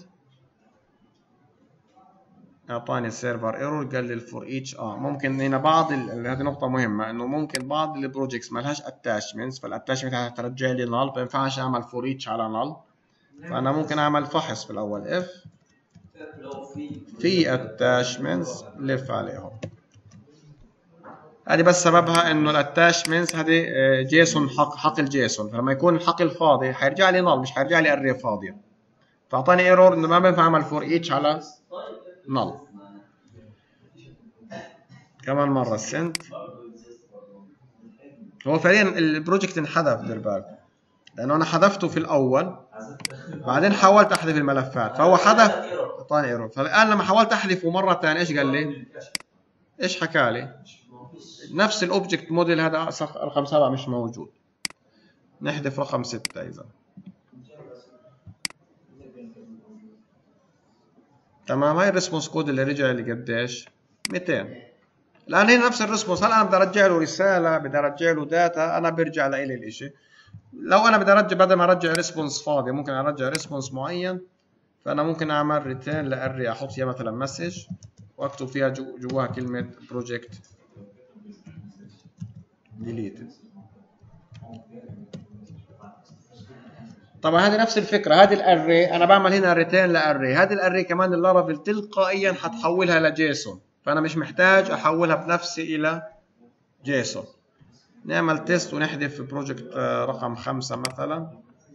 اعطاني السيرفر ايرور قال لي فور ايتش. ممكن هنا بعض هذه نقطة مهمة، انه ممكن بعض البروجكتس ما لهاش اتاشمنتس، فالاتاشمنت هترجع لي نل، ما ينفعش اعمل فور ايتش على نل. فانا ممكن اعمل فحص في الاول، اف في اتاشمنتس لف عليهم. هذه بس سببها انه الاتاشمنتس هذه جيسون، حقل جيسون، فلما يكون الحقل فاضي حيرجع لي نل، مش حيرجع لي اري فاضيه. فاعطاني ايرور انه ما بينفع اعمل فور ايتش على نل. كمان مره سنت. هو فعليا البروجكت انحذف، دير بالك، لانه انا حذفته في الاول بعدين حاولت احذف الملفات فهو حذف، اعطاني ايرور. فالان لما حاولت احذفه مره ثانيه ايش قال لي؟ ايش حكى لي؟ نفس الاوبجكت موديل هذا رقم 7 مش موجود. نحذف رقم 6 اذا. تمام؟ هاي الريسبونس كود اللي رجع لي قديش؟ 200. الان هنا نفس الريسبونس. هل انا بدي ارجع له رساله، بدي ارجع له داتا، انا برجع لي الاشي. لو انا بدي ارجع، بدل ما ارجع ريسبونس فاضي ممكن ارجع ريسبونس معين، فانا ممكن اعمل ريتيرن لاري، احط فيها مثلا مسج واكتب فيها جواها كلمه بروجكت ديليتد. طبعا هذه نفس الفكره. هذه الاري انا بعمل هنا ريتيرن لاري، هذه الاري كمان اللارافيل تلقائيا حتحولها لجيسون، فانا مش محتاج احولها بنفسي الى جيسون. نعمل تيست ونحذف بروجكت رقم 5 مثلا.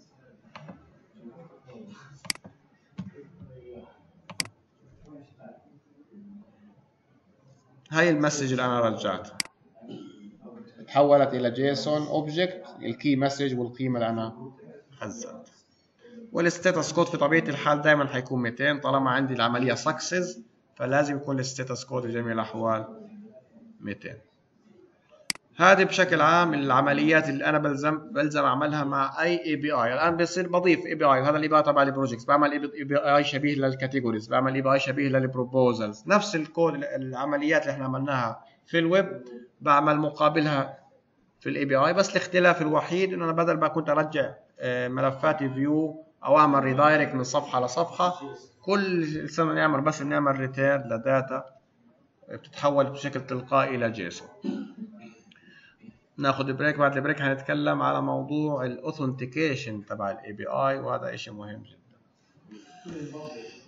هاي المسج اللي انا رجعتها تحولت الى جيسون اوبجكت، الكي مسج والقيمه اللي انا خزنتها. والستاتس كود في طبيعه الحال دائما حيكون 200 طالما عندي العمليه سكسس، فلازم يكون الستاتس كود في جميع الاحوال 200. هذه بشكل عام العمليات اللي انا بلزم اعملها مع اي بي اي. الان بصير بضيف اي بي اي، وهذا الاي بي اي تبع البروجكتس، بعمل اي بي اي شبيه للكاتيجوريز، بعمل اي بي اي شبيه للبروبوزلز. نفس الكود العمليات اللي احنا عملناها في الويب بعمل مقابلها في الاي بي اي، بس الاختلاف الوحيد انه انا بدل ما كنت ارجع ملفاتي فيو او اعمل ريدايركت من صفحه لصفحه، كل سنه نعمل بس نعمل ريتيرن لداتا بتتحول بشكل تلقائي الى جيسون. ناخذ بريك، بعد البريك هنتكلم على موضوع الاوثنتيكيشن تبع الاي بي اي، وهذا شيء مهم جدا.